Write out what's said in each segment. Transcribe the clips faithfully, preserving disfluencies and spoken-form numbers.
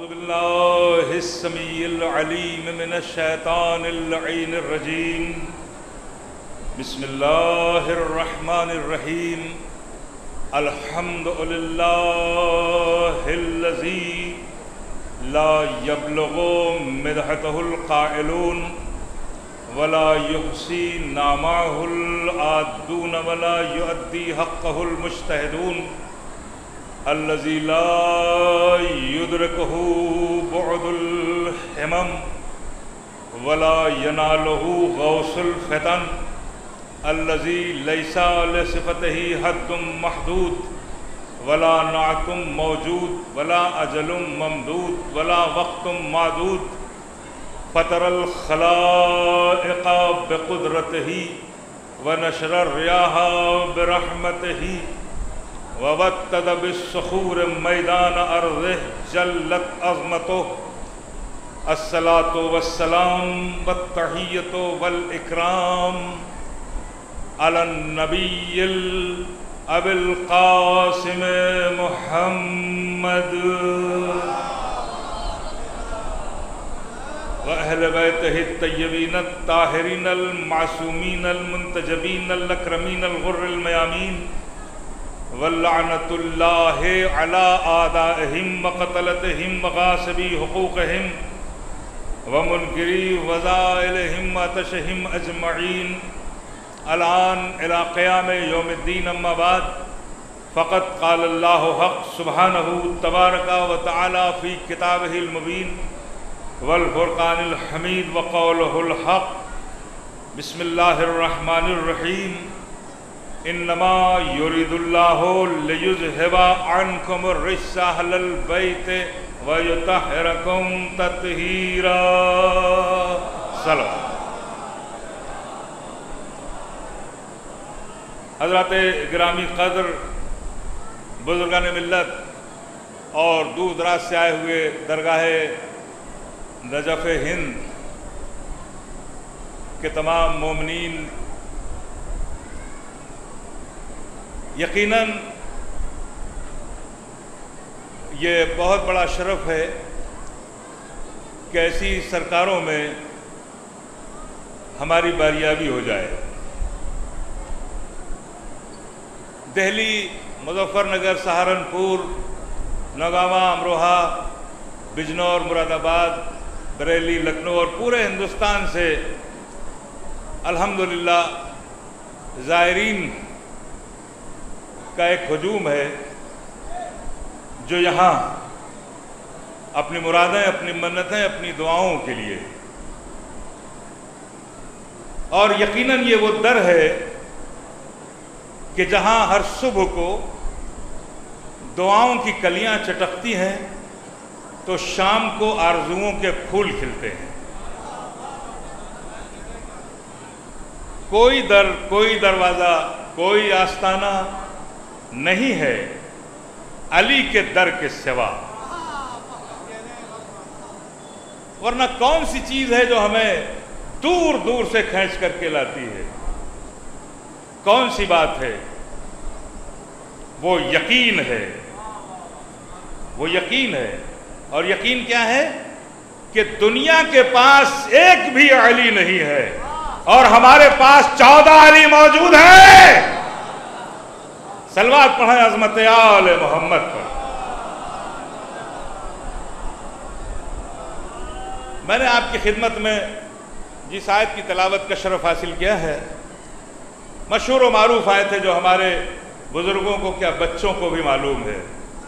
औज़ुबिल्लाहिस्समीइल अलीम मिनश्शैतानिर लईनिर रजीम। बिस्मिल्लाहिर रहमानिर रहीम। अल्हम्दुलिल्लाहिल्लज़ी ला यब्लुगु मिदहतहुल क़ाइलून वला युहसी नामाहुल आदून वला युअद्दी हक़्क़हुल मुज्तहिदून अल्लज़ी ला युद्रिकुहु बुअदुल हिमम वला यनालुहु गौसुल फ़ितन अल्लज़ी लैसा लिसिफ़तिही हद्दुम महदूद वला नाअतुम मौजूद वला अजलुम ममदूद वला वक़्तुम मादूद फ़तरल ख़लाइक़ बिक़ुदरतिही व नशरर रियाहा बिरहमतिही ववत्तद बिस्सखूर मैदान अर्ज़िह जल्लत अज़मतुह। अस्सलातु वस्सलाम वत्तहिय्यतु वल इकराम अलन नबिय्यिल अबिल क़ासिम मुहम्मद व अहले बैतिही तय्यबीन ताहिरीन अल मासूमीन अल मुंतजबीन अल अक्रमीन अल गुर्रिल मयामीन वल्लअनतुल्लाहि अला आदाइहिम व क़तलतिहिम व गासिबी हुक़ूक़िहिम व मुनकिरी वज़ाइलिहिम व तशहिम अजमईन अलान इला क़याम यौमिद्दीन। अम्मा बाद फ़क़द क़ाल अल्लाहु हक़ सुब्हानहु तबारक व तआला फ़ी किताबिहिल मुबीन वल फ़ुरक़ानिल हमीद व क़ौलुहुल हक़। बिस्मिल्लाहिर रहमानिर रहीम। इन्नमा युरिदुल्लाहु लियुज़हिबा अन्कुमुर रिज्स अहलल बैत व युतहिरकुम तत्हीरा। सलाम। हज़रात गिरामी क़द्र बुज़ुर्गान मिल्लत और दूर दराज से आए हुए दरगाह नजफ़ हिंद के तमाम मोमिनीन, यकीनन ये बहुत बड़ा शरफ़ है कि ऐसी सरकारों में हमारी बारियाबी हो जाए। दिल्ली, मुज़फ़्फ़रनगर, सहारनपुर, नौगावा, अमरोहा, बिजनौर, मुरादाबाद, बरेली, लखनऊ और पूरे हिंदुस्तान से अल्हम्दुलिल्लाह ज़ायरीन का एक हुजूम है जो यहाँ अपनी मुरादें, अपनी मन्नतें, अपनी दुआओं के लिए, और यकीनन ये वो दर है कि जहाँ हर सुबह को दुआओं की कलियाँ चटकती हैं तो शाम को आरज़ुओं के फूल खिलते हैं। कोई दर, कोई दरवाज़ा, कोई आस्ताना नहीं है अली के दर के सिवा। वरना कौन सी चीज़ है जो हमें दूर दूर से खींच करके लाती है? कौन सी बात है? वो यकीन है, वो यकीन है। और यकीन क्या है कि दुनिया के पास एक भी अली नहीं है और हमारे पास चौदह अली मौजूद है। सलवात पढ़ें अज़मत आले मोहम्मद पर। मैंने आपकी खिदमत में जिस आयत की तिलावत का शरफ हासिल किया है, मशहूर व मारूफ आयत है जो हमारे बुजुर्गों को क्या बच्चों को भी मालूम है।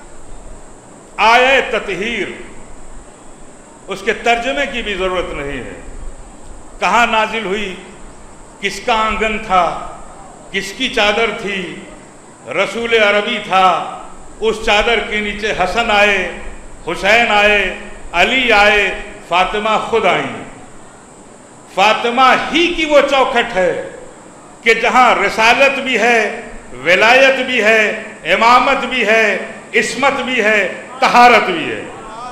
आयत ततहीर, उसके तर्जमे की भी ज़रूरत नहीं है। कहाँ नाजिल हुई, किसका आंगन था, किसकी चादर थी, रसूल अरबी था, उस चादर के नीचे हसन आए, हुसैन आए, अली आए, फातिमा खुद आई। फातिमा ही की वो चौखट है कि जहाँ रिसालत भी है, विलायत भी है, इमामत भी है, इस्मत भी है, तहारत भी है।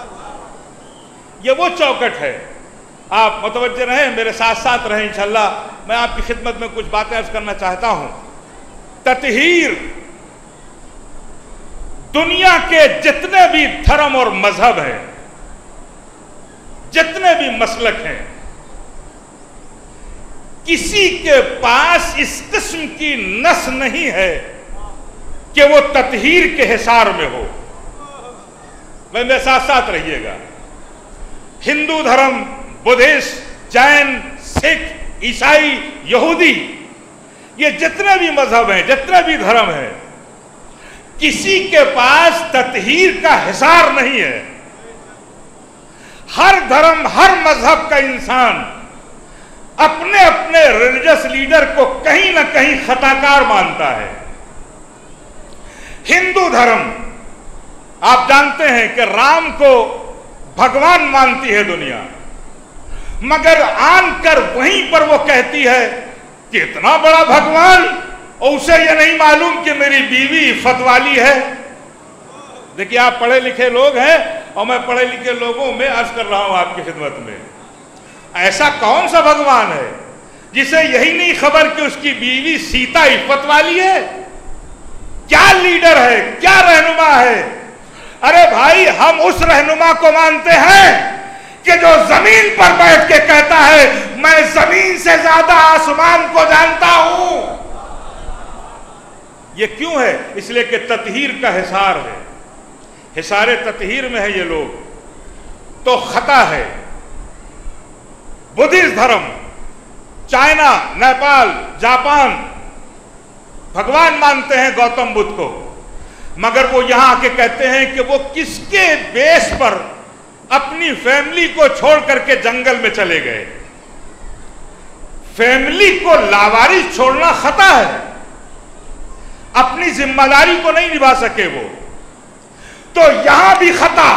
ये वो चौखट है। आप मुतवज्जे रहें, मेरे साथ साथ रहें इंशाअल्लाह। मैं आपकी खिदमत में कुछ बातें अर्ज करना चाहता हूँ। ततहीर दुनिया के जितने भी धर्म और मजहब हैं जितने भी मसलक हैं, किसी के पास इस किस्म की नस नहीं है कि वो तत्हीर के हिसार में हो। मैं मेरे साथ साथ रहिएगा। हिंदू धर्म, बुद्धिस्ट, जैन, सिख, ईसाई, यहूदी, ये जितने भी मजहब हैं, जितने भी धर्म हैं, किसी के पास तत्हीर का हिसार नहीं है। हर धर्म, हर मजहब का इंसान अपने अपने रिलीजियस लीडर को कहीं ना कहीं खताकार मानता है। हिंदू धर्म, आप जानते हैं कि राम को भगवान मानती है दुनिया, मगर आन कर वहीं पर वो कहती है कि इतना बड़ा भगवान, और उसे ये नहीं मालूम कि मेरी बीवी इफ़्फ़त वाली है। देखिए, आप पढ़े लिखे लोग हैं और मैं पढ़े लिखे लोगों में अर्ज कर रहा हूं आपकी खिदमत में, ऐसा कौन सा भगवान है जिसे यही नहीं खबर कि उसकी बीवी सीता इफ़्फ़त वाली है? क्या लीडर है, क्या रहनुमा है? अरे भाई, हम उस रहनुमा को मानते हैं कि जो जमीन पर बैठ के कहता है मैं जमीन से ज्यादा आसमान को जानता हूं। ये क्यों है? इसलिए कि तत्हीर का हिसार है, हिसारे तत्हीर में है ये लोग, तो खता है। बुद्धिस्ट धर्म, चाइना, नेपाल, जापान भगवान मानते हैं गौतम बुद्ध को, मगर वो यहां आके कहते हैं कि वो किसके बेस पर अपनी फैमिली को छोड़ करके जंगल में चले गए। फैमिली को लावारिस छोड़ना खता है, अपनी जिम्मेदारी को नहीं निभा सके वो, तो यहां भी खता।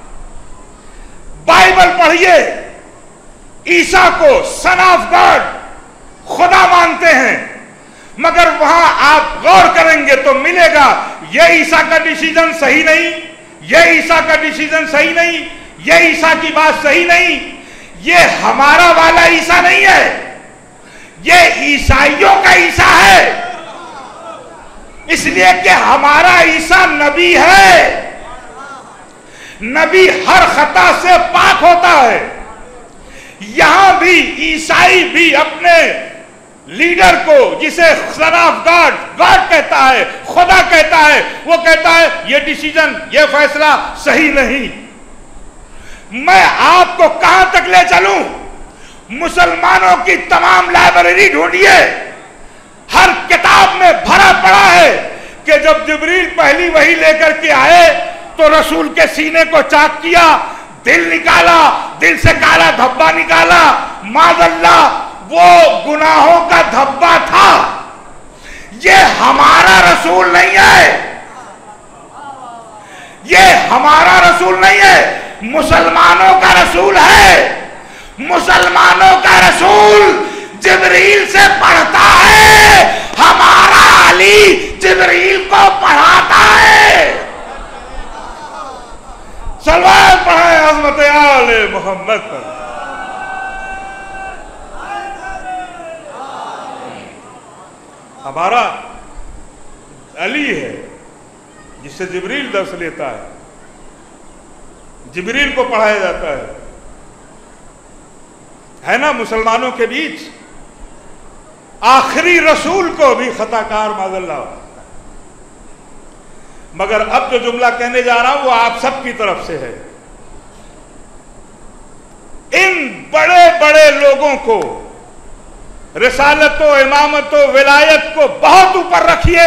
बाइबल पढ़िए, ईसा को सन ऑफ गॉड, खुदा मानते हैं, मगर वहां आप गौर करेंगे तो मिलेगा ये ईसा का डिसीजन सही नहीं, ये ईसा का डिसीजन सही नहीं, ये ईसा की बात सही नहीं, ये हमारा वाला ईसा नहीं है, ये ईसाइयों का ईसा है। इसलिए कि हमारा ईसा नबी है, नबी हर खता से पाक होता है। यहां भी ईसाई भी अपने लीडर को, जिसे सन ऑफ गॉड, गॉड कहता है, खुदा कहता है, वो कहता है ये डिसीजन, ये फैसला सही नहीं। मैं आपको कहां तक ले चलूं? मुसलमानों की तमाम लाइब्रेरी ढूंढिए, हर किताब में भरा पड़ा है कि जब जिब्रील पहली वही लेकर के आए तो रसूल के सीने को चाक किया, दिल निकाला, दिल से काला धब्बा निकाला, माज़अल्लाह वो गुनाहों का धब्बा था। ये हमारा रसूल नहीं है, ये हमारा रसूल नहीं है, मुसलमानों का रसूल है। मुसलमानों का रसूल जिब्रील से पढ़ता है, हमारा अली जिब्रील को पढ़ाता है। सलवात पढ़ाए अज़मत आले मोहम्मद पर। हमारा अली है जिससे जिब्रील दर्स लेता है, जिब्रील को पढ़ाया जाता है है ना। मुसलमानों के बीच आखिरी रसूल को भी खताकार माज़अल्लाह। मगर अब जो जुमला कहने जा रहा हूं वो आप सबकी तरफ से है। इन बड़े बड़े लोगों को, रिसालतो, इमामतो, विलायत को बहुत ऊपर रखिए।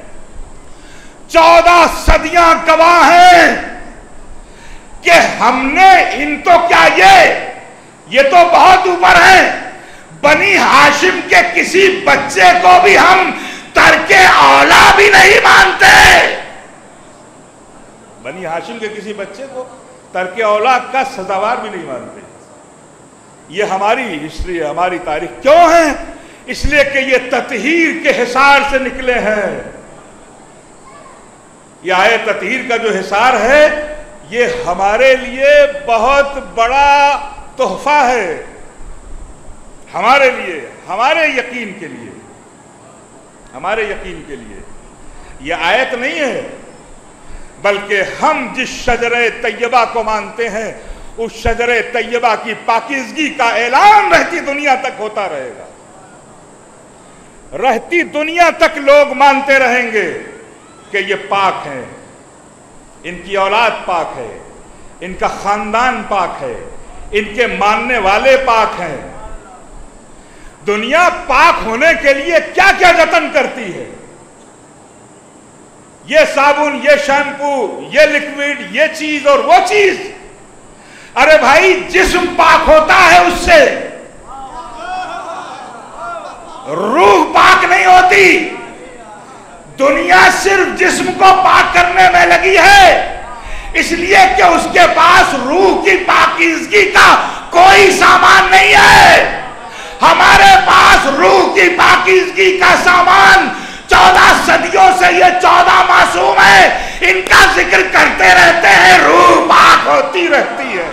चौदह सदियां गवाह हैं कि हमने इन तो क्या ये ये तो बहुत ऊपर है। बनी हाशिम के किसी बच्चे को भी हम तरके औला भी नहीं मानते। बनी हाशिम के किसी बच्चे को तरके औलाद का सजावार भी नहीं मानते। ये हमारी हिस्ट्री है, हमारी तारीख। क्यों है? इसलिए कि ये तत्हीर के हिसार से निकले हैं। ये आए तत्हीर का जो हिसार है ये हमारे लिए बहुत बड़ा तोहफा है, हमारे लिए, हमारे यकीन के लिए, हमारे यकीन के लिए। ये आयत नहीं है, बल्कि हम जिस शजरे तैयबा को मानते हैं उस शजरे तैयबा की पाकीज़गी का ऐलान रहती दुनिया तक होता रहेगा। रहती दुनिया तक लोग मानते रहेंगे कि ये पाक है, इनकी औलाद पाक है, इनका खानदान पाक है, इनके मानने वाले पाक हैं। दुनिया पाक होने के लिए क्या क्या जतन करती है। ये साबुन, ये शैम्पू, ये लिक्विड, ये चीज और वो चीज। अरे भाई, जिस्म पाक होता है उससे, रूह पाक नहीं होती। दुनिया सिर्फ जिस्म को पाक करने में लगी है, इसलिए कि उसके पास रूह की पाकीज़गी का कोई सामान नहीं है। हमारे पास रूह की पाकीज़गी का सामान चौदह सदियों से ये चौदह मासूम है, इनका जिक्र करते रहते हैं, रूह पाक होती रहती है।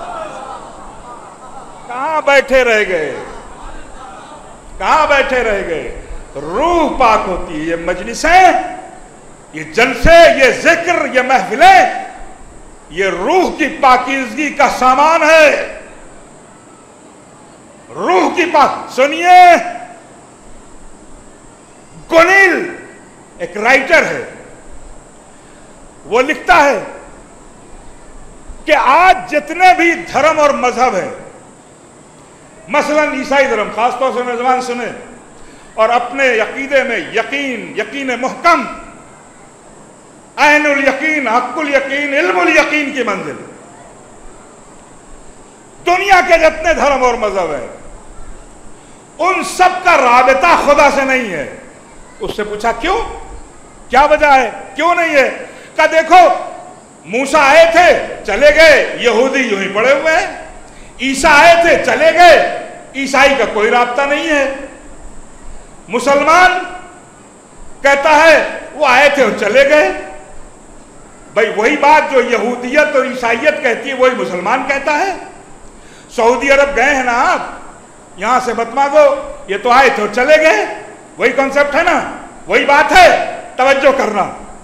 कहां बैठे रह गए, कहां बैठे रह गए? रूह पाक होती है। ये मजलिसें, ये जलसे, ये जिक्र, ये महफिलें, ये रूह की पाकीज़गी का सामान है। रूह की पाक। सुनिए, गोनिल एक राइटर है, वो लिखता है कि आज जितने भी धर्म और मजहब है, मसलन ईसाई धर्म, खासतौर से नौजवान सुने और अपने यकीदे में यकीन, यकीन मुहकम, ऐनुल यकीन, हक्कुल यकीन, इल्मुल यकीन की मंजिल। दुनिया के जितने धर्म और मजहब है, उन सब का राबिता खुदा से नहीं है। उससे पूछा क्यों, क्या वजह है, क्यों नहीं है? कहा देखो, मूसा आए थे चले गए, यहूदी यूं ही पड़े हुए हैं। ईसा आए थे चले गए, ईसाई का कोई राब्ता नहीं है। मुसलमान कहता है वो आए थे और चले गए। भाई वही बात जो यहूदियत और ईसाइयत कहती है, वही मुसलमान कहता है। सऊदी अरब गए हैं ना आप, यहां से मत मांगो, ये तो आए थे और चले गए, वही कॉन्सेप्ट है ना, वही बात है, तवज्जो करना।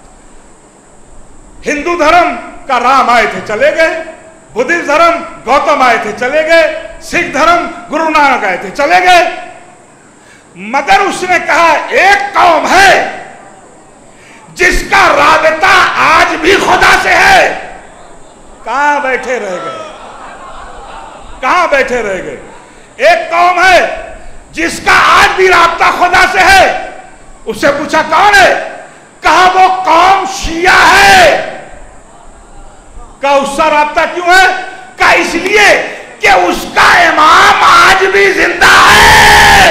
हिंदू धर्म का राम आए थे चले गए, बुद्धिस्ट धर्म गौतम आए थे चले गए, सिख धर्म गुरु नानक आए थे चले गए। मगर उसने कहा एक कौम है जिसका राबिता आज भी खुदा से है। कहां बैठे रह गए, कहां बैठे रह गए? एक कौम है जिसका आज भी राब्ता खुदा से है। उससे पूछा कौन है? कहा वो कौम शिया है। कहा उसका राब्ता क्यों है? कहा इसलिए कि उसका इमाम आज भी जिंदा है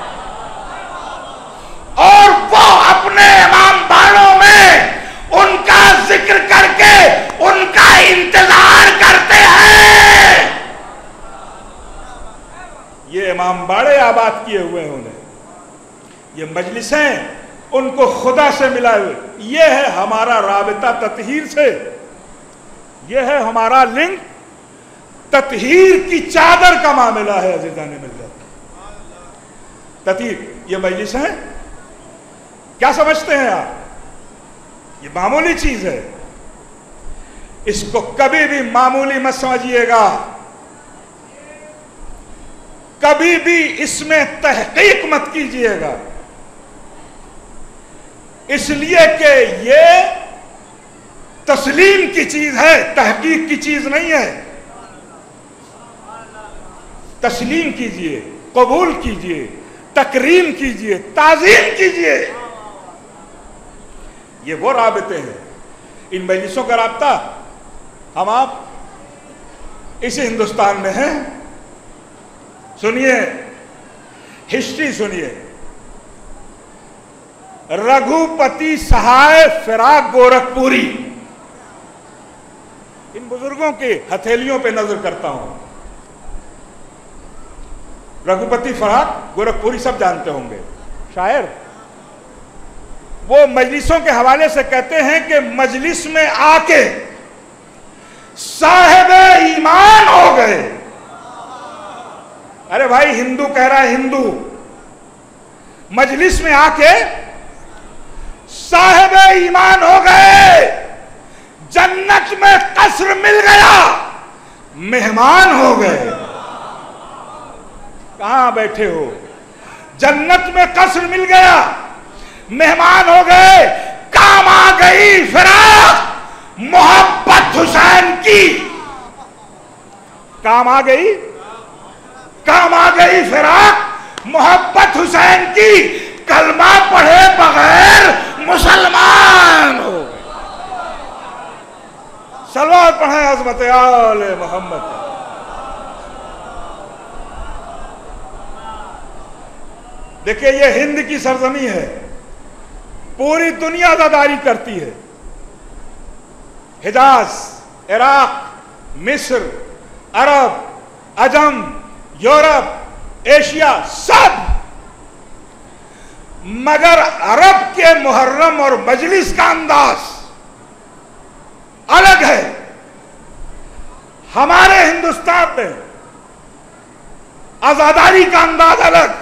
और वो अपने इमाम बाड़ों में उनका जिक्र करके उनका इंतजार करते हैं। ये इमाम बाड़े आबाद किए हुए उन्हें, ये मजलिसें उनको खुदा से मिलाए हुए। ये है हमारा राबिता ततहीर से, ये है हमारा लिंक ततहीर की चादर का मामला है। अज़ीज़ान मिल्लत, ततहीर, ये मजलिसें क्या समझते हैं आप? ये मामूली चीज है, इसको कभी भी मामूली मत समझिएगा, कभी भी इसमें तहकीक मत कीजिएगा, इसलिए कि ये तस्लीम की चीज है, तहकीक की चीज नहीं है। तस्लीम कीजिए, कबूल कीजिए, तकरीम कीजिए, ताज़ीम कीजिए। ये वो राबिते हैं। इन मजलिसों का राब्ता हम आप इसी हिंदुस्तान में हैं। सुनिए, हिस्ट्री सुनिए। रघुपति सहाय फिराक गोरखपुरी, इन बुजुर्गों की हथेलियों पे नजर करता हूं। रघुपति फराक गोरखपुरी सब जानते होंगे, शायर। वो मजलिसों के हवाले से कहते हैं कि मजलिस में आके साहिब ईमान हो गए। अरे भाई, हिंदू कह रहा है हिंदू, मजलिस में आके साहिब ईमान हो गए। जन्नत में कसर मिल गया, मेहमान हो गए। कहां बैठे हो? जन्नत में कसर मिल गया, मेहमान हो गए। काम आ गई फिराक मोहब्बत हुसैन की, काम आ गई, काम आ गई फिराक मोहब्बत हुसैन की। कलमा पढ़े बगैर मुसलमान हो गए। सलवात पढ़े अज़मत आले मोहम्मद। देखिए, ये हिंद की सरजमी है, पूरी दुनिया आजादारी करती है। हिजाज, इराक, मिस्र, अरब, अजम, यूरोप, एशिया, सब। मगर अरब के मुहर्रम और मजलिस का अंदाज अलग है। हमारे हिंदुस्तान में आजादारी का अंदाज अलग।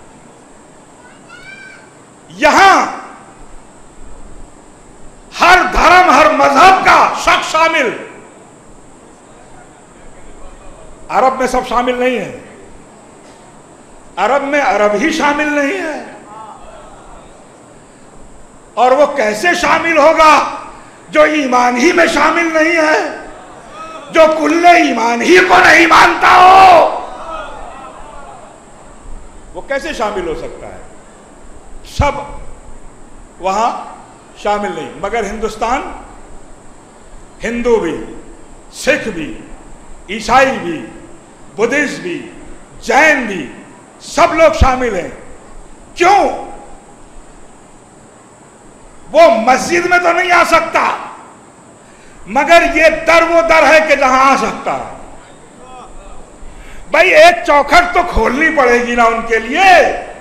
यहां हर धर्म, हर मजहब का शख्स शामिल। अरब में सब शामिल नहीं है। अरब में अरब ही शामिल नहीं है। और वो कैसे शामिल होगा जो ईमान ही में शामिल नहीं है, जो कुल्ले ईमान ही को नहीं मानता हो? वो कैसे शामिल हो सकता है? सब वहां शामिल नहीं। मगर हिंदुस्तान, हिंदू भी, सिख भी, ईसाई भी, बुद्धिस्ट भी, जैन भी, सब लोग शामिल हैं। क्यों? वो मस्जिद में तो नहीं आ सकता, मगर ये दर वो दर है कि जहां आ सकता है। भाई, एक चौखट तो खोलनी पड़ेगी ना उनके लिए।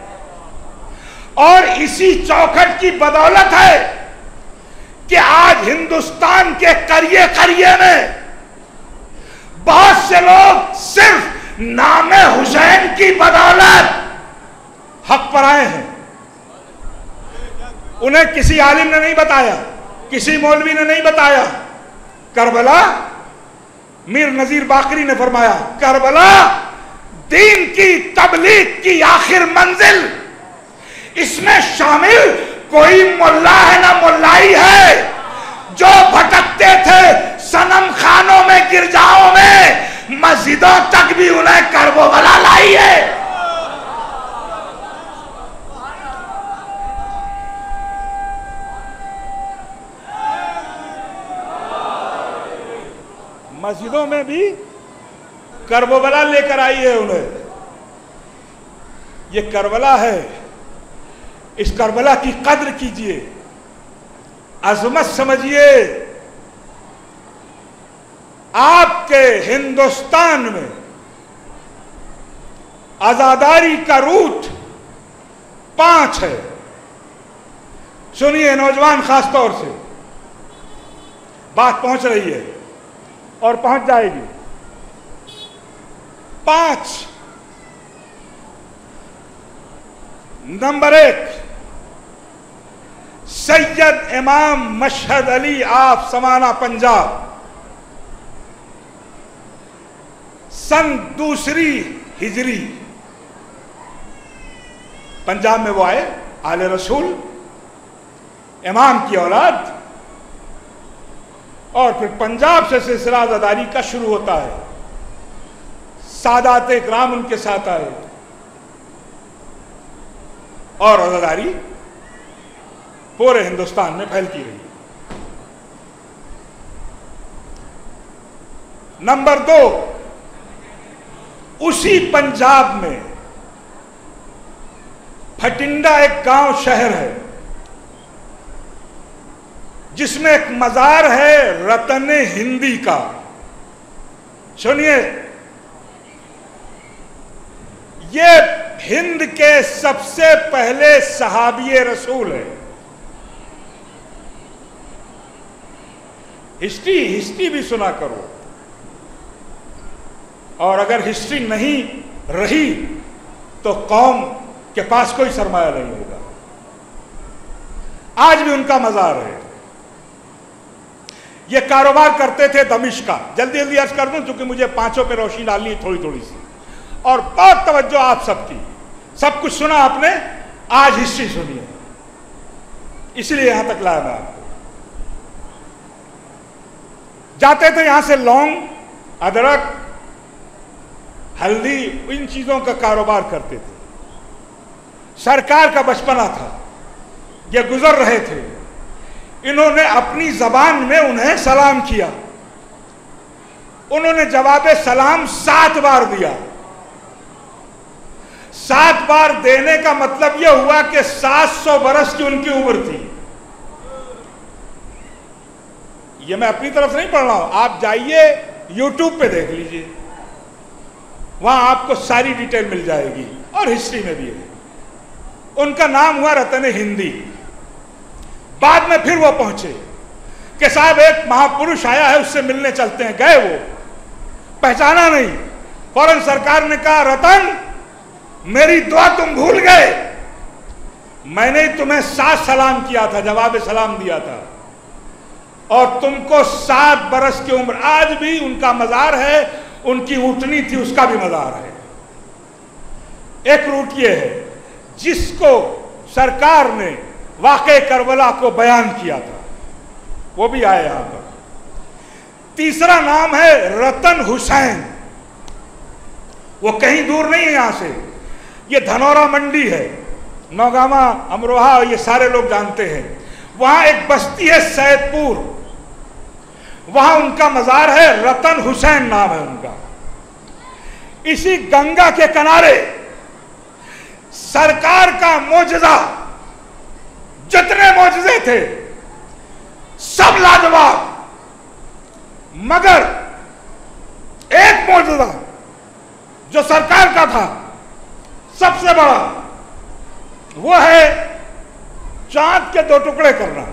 और इसी चौखट की बदौलत है कि आज हिंदुस्तान के करिए करिए में बहुत से लोग सिर्फ नामे हुसैन की बदौलत हक पर आए हैं। उन्हें किसी आलिम ने नहीं बताया, किसी मौलवी ने नहीं बताया। करबला, मीर नजीर बाकरी ने फरमाया, करबला दीन की तबलीग की आखिर मंजिल। इसमें शामिल कोई मुल्ला है ना मुल्लाई है। जो भटकते थे सनम खानों में, गिरजाओं में, मस्जिदों तक भी उन्हें करबला लाई है। मस्जिदों में भी करबला लेकर आई है उन्हें। ये करबला है, इस करबला की कद्र कीजिए, अजमत समझिए। आपके हिंदुस्तान में आजादारी का रूट पांच है। सुनिए नौजवान, खासतौर से बात पहुंच रही है और पहुंच जाएगी। पांच। नंबर एक, सैयद इमाम मशहद अली आप समाना पंजाब, सन दूसरी हिजरी पंजाब में वो आए, आले रसूल, इमाम की औलाद। और फिर पंजाब से सिलसिला आजादारी का शुरू होता है। सादात इकराम उनके साथ आए और आजादारी पूरे हिंदुस्तान में फैलती रही। नंबर दो, उसी पंजाब में भटिंडा एक गांव शहर है जिसमें एक मजार है रतन हिंदी का। सुनिए, ये हिंद के सबसे पहले सहाबिये रसूल है। हिस्ट्री हिस्ट्री भी सुना करो, और अगर हिस्ट्री नहीं रही तो कौम के पास कोई सरमाया नहीं होगा। आज भी उनका मजार है। ये कारोबार करते थे दमिश्क का। जल्दी जल्दी अर्ज कर दूं क्योंकि मुझे पांचों पे रोशनी डालनी है थोड़ी थोड़ी सी, और बहुत तवज्जो आप सबकी। सब कुछ सुना आपने, आज हिस्ट्री सुनिए, इसलिए यहां तक लाया मैं आपको। जाते थे यहां से लौंग, अदरक, हल्दी, इन चीजों का कारोबार करते थे। सरकार का बचपना था, ये गुजर रहे थे, इन्होंने अपनी जबान में उन्हें सलाम किया। उन्होंने जवाबे सलाम सात बार दिया। सात बार देने का मतलब यह हुआ कि सात सौ बरस की उनकी उम्र थी। यह मैं अपनी तरफ से नहीं पढ़ रहा हूं, आप जाइए यूट्यूब पे देख लीजिए, वहां आपको सारी डिटेल मिल जाएगी, और हिस्ट्री में भी है। उनका नाम हुआ रतन हिंदी। बाद में फिर वो पहुंचे कि साहब एक महापुरुष आया है, उससे मिलने चलते हैं। गए, वो पहचाना नहीं। फौरन सरकार ने कहा, रतन मेरी दुआ तुम भूल गए, मैंने तुम्हें सात सलाम किया था, जवाब सलाम दिया था, और तुमको सात बरस की उम्र। आज भी उनका मजार है, उनकी ऊँटनी थी, उसका भी मजार है। एक रूट ये है जिसको सरकार ने वाक़े करबला को बयान किया था, वो भी आए यहां पर। तीसरा नाम है रतन हुसैन। वो कहीं दूर नहीं है यहां से, ये धनौरा मंडी है, नौगामा, अमरोहा, ये सारे लोग जानते हैं। वहां एक बस्ती है सैदपुर, वहां उनका मजार है, रतन हुसैन नाम है उनका। इसी गंगा के किनारे सरकार का मोजज़ा, जितने मोजज़े थे सब लाजवाब, मगर एक मोजज़ा जो सरकार का था सबसे बड़ा, वो है चांद के दो टुकड़े करना।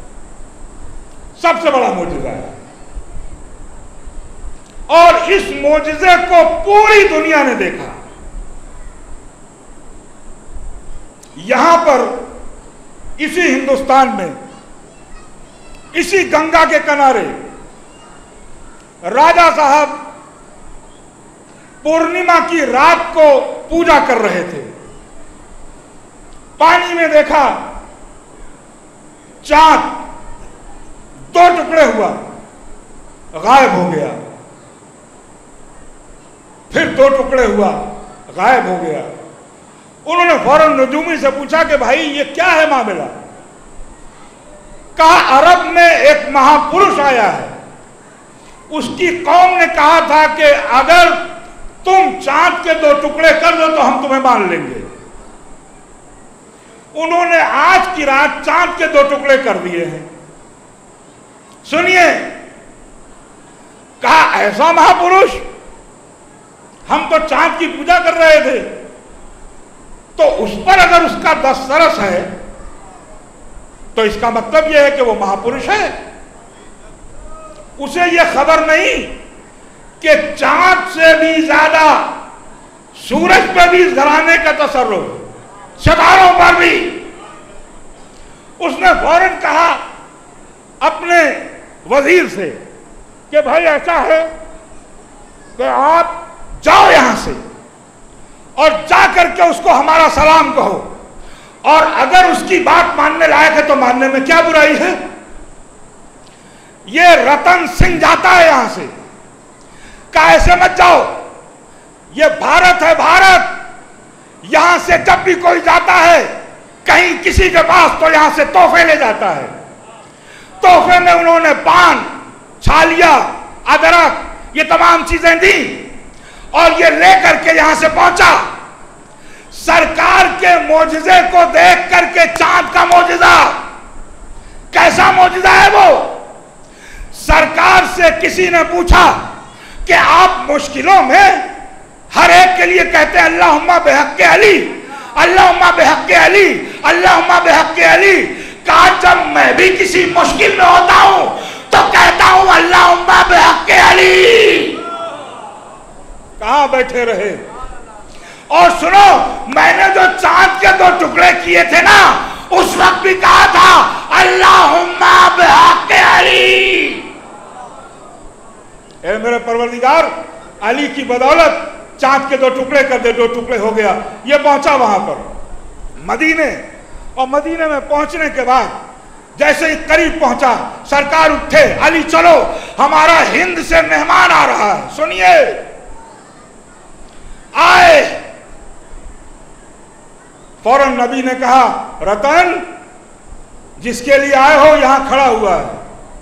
सबसे बड़ा मोजज़ा है, और इस मोजज़े को पूरी दुनिया ने देखा। यहां पर इसी हिंदुस्तान में, इसी गंगा के किनारे राजा साहब पूर्णिमा की रात को पूजा कर रहे थे। पानी में देखा चांद दो टुकड़े हुआ, गायब हो गया, फिर दो टुकड़े हुआ, गायब हो गया। उन्होंने फौरन नजूमी से पूछा कि भाई ये क्या है मामला। कहा अरब में एक महापुरुष आया है, उसकी कौम ने कहा था कि अगर तुम चांद के दो टुकड़े कर दो तो हम तुम्हें मान लेंगे। उन्होंने आज की रात चांद के दो टुकड़े कर दिए हैं। सुनिए, कहा ऐसा महापुरुष, हम तो चांद की पूजा कर रहे थे, तो उस पर अगर उसका दस्तरस है तो इसका मतलब यह है कि वो महापुरुष है। उसे यह खबर नहीं कि चांद से भी ज्यादा सूरज पर भी इस घराने का तसर्रुफ, सितारों पर भी। उसने फौरन कहा अपने वजीर से कि भाई ऐसा है कि आप जाओ यहां से और जा करके उसको हमारा सलाम कहो, और अगर उसकी बात मानने लायक है तो मानने में क्या बुराई है। ये रतन सिंह जाता है यहां से, कहा ऐसे मत जाओ, ये भारत है, भारत। यहां से जब भी कोई जाता है कहीं किसी के पास तो यहां से तोहफे ले जाता है। तोहफे में उन्होंने पान, छालिया, अदरक, ये तमाम चीजें दी, और ये लेकर के यहां से पहुंचा। सरकार के मोजज़े को देख करके चांद का मोजज़ा, कैसा मोजज़ा है वो। सरकार से किसी ने पूछा कि आप मुश्किलों में हर एक के लिए कहते हैं अल्लाहुम्मा बिहक़्क़े अली, अल्लाहुम्मा बिहक़्क़े अली, अल्लाहुम्मा बिहक़्क़े अली। कहा जब मैं भी किसी मुश्किल में होता हूं तो कहता हूं अल्लाहुम्मा बिहक़्क़े अली। कहां बैठे रहे। और सुनो, मैंने जो चांद के दो टुकड़े किए थे ना, उस वक्त भी कहा था अल्लाहुम्मा बिहक़्क़े अली। ए मेरे परवरदिगार, अली की बदौलत चांद के दो टुकड़े कर दे, दो टुकड़े हो गया। ये पहुंचा वहां पर मदीने, और मदीने में पहुंचने के बाद जैसे ही करीब पहुंचा, सरकार उठे, अली चलो, हमारा हिंद से मेहमान आ रहा है। सुनिए, आए। फौरन नबी ने कहा, रतन, जिसके लिए आए हो यहां खड़ा हुआ है,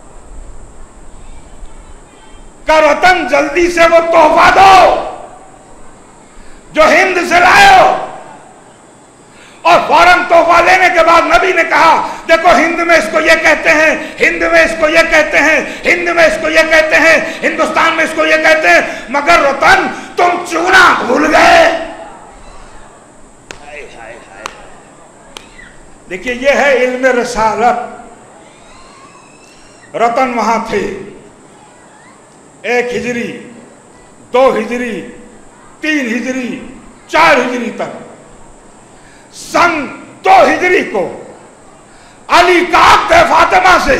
का रतन जल्दी से वो तोहफा दो जो हिंद से लाए हो। और फौरन तोहफा लेने के बाद नबी ने कहा, देखो हिंद में इसको ये कहते हैं, हिंद में इसको ये कहते हैं, हिंद में इसको ये कहते हैं, हिंदुस्तान में इसको ये कहते हैं, मगर रतन तुम चूना भूल गए। देखिए, ये है इल्म रसालत। रतन वहां थे, एक हिजरी, दो हिजरी, तीन हिजरी, चार हिजरी तक। सन दो हिजरी को अली का अक़्द फातिमा से,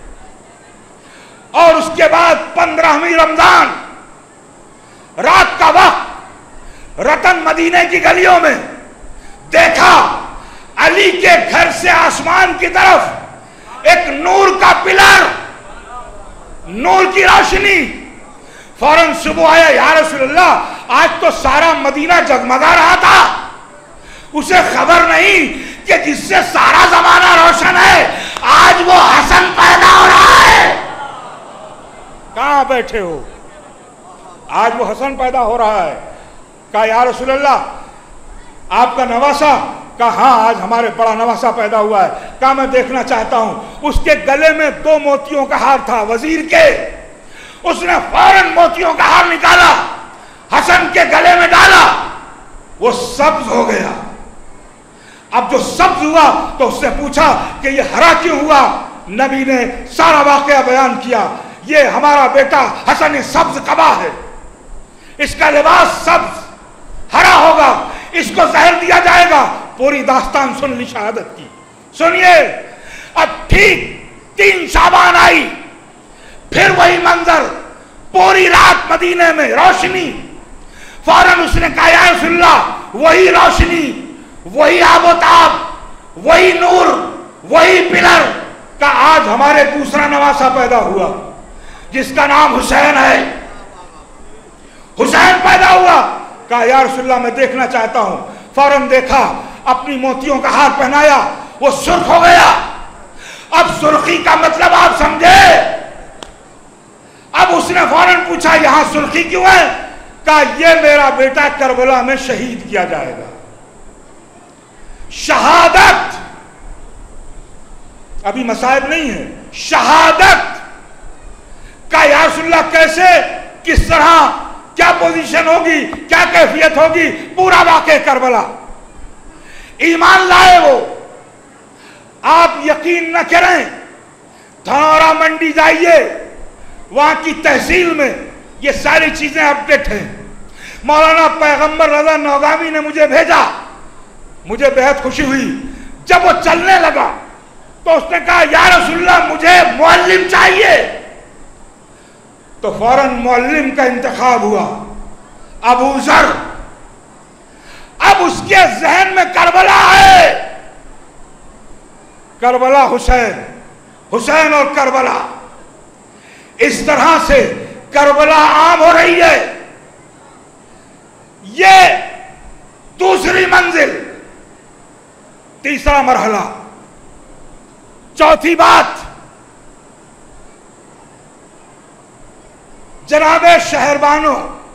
और उसके बाद पंद्रहवीं रमजान रात का वक्त रतन मदीने की गलियों में देखा, अली के घर से आसमान की तरफ एक नूर का पिलर, नूर की रोशनी। फौरन सुबह आया, या रसूलल्लाह, आज तो सारा मदीना जगमगा रहा था, उसे खबर नहीं कि जिससे सारा जमाना रोशन है, आज वो हसन पैदा हो रहा है। कहां बैठे हो? आज वो हसन पैदा हो रहा है। कहा, या रसूलल्लाह, आपका नवासा? कहा, हाँ, आज हमारे बड़ा नवासा पैदा हुआ है। कहा, मैं देखना चाहता हूं। उसके गले में दो मोतियों का हार था, वजीर के। उसने फौरन मोतियों का हार निकाला, हसन के गले में डाला, वो सब्ज हो गया। अब जो सब्ज हुआ तो उससे पूछा कि ये हरा क्यों हुआ? नबी ने सारा वाकया बयान किया। ये हमारा बेटा हसन सब्ज कबा है, इसका लिबास सब्ज हरा होगा, इसको जहर दिया जाएगा। पूरी दास्तान सुन ली शहादत की। सुनिए, अब ठीक तीन शाबान आई, फिर वही मंजर, पूरी रात मदीने में रोशनी। फौरन उसने कहा, या रसूलल्लाह, वही रोशनी, वही आबोताब, वही नूर, वही पिलर का आज हमारे दूसरा नवासा पैदा हुआ, जिसका नाम हुसैन है। हुसैन पैदा हुआ। कहा, या रसूलल्लाह, मैं देखना चाहता हूं। फौरन देखा, अपनी मोतियों का हार पहनाया, वो सुर्ख हो गया। अब सुर्खी का मतलब आप समझे? अब उसने फौरन पूछा, यहां सुर्खी क्यों है? कहा, यह मेरा बेटा करबला में शहीद किया जाएगा। शहादत, अभी मसाइब नहीं है, शहादत का। या रसूलल्लाह, कैसे, किस तरह, क्या पोजीशन होगी, क्या कैफियत होगी? पूरा वाक़या करबला। ईमान लाए वो। आप यकीन न करें, धनौरा मंडी जाइए, वहां की तहसील में ये सारी चीजें अपडेट हैं। मौलाना पैगंबर रजा नौगामी ने मुझे भेजा, मुझे बेहद खुशी हुई। जब वो चलने लगा तो उसने कहा, या रसूलल्लाह, मुझे मुअल्लिम चाहिए। तो फौरन मुअल्लिम का इंतखाब हुआ, अबू ज़र। अब उसके जहन में करबला है, करबला हुसैन, हुसैन और करबला। इस तरह से करबला आम हो रही है। ये दूसरी मंजिल, तीसरा मरहला। चौथी बात, जनाबे शहरबानो,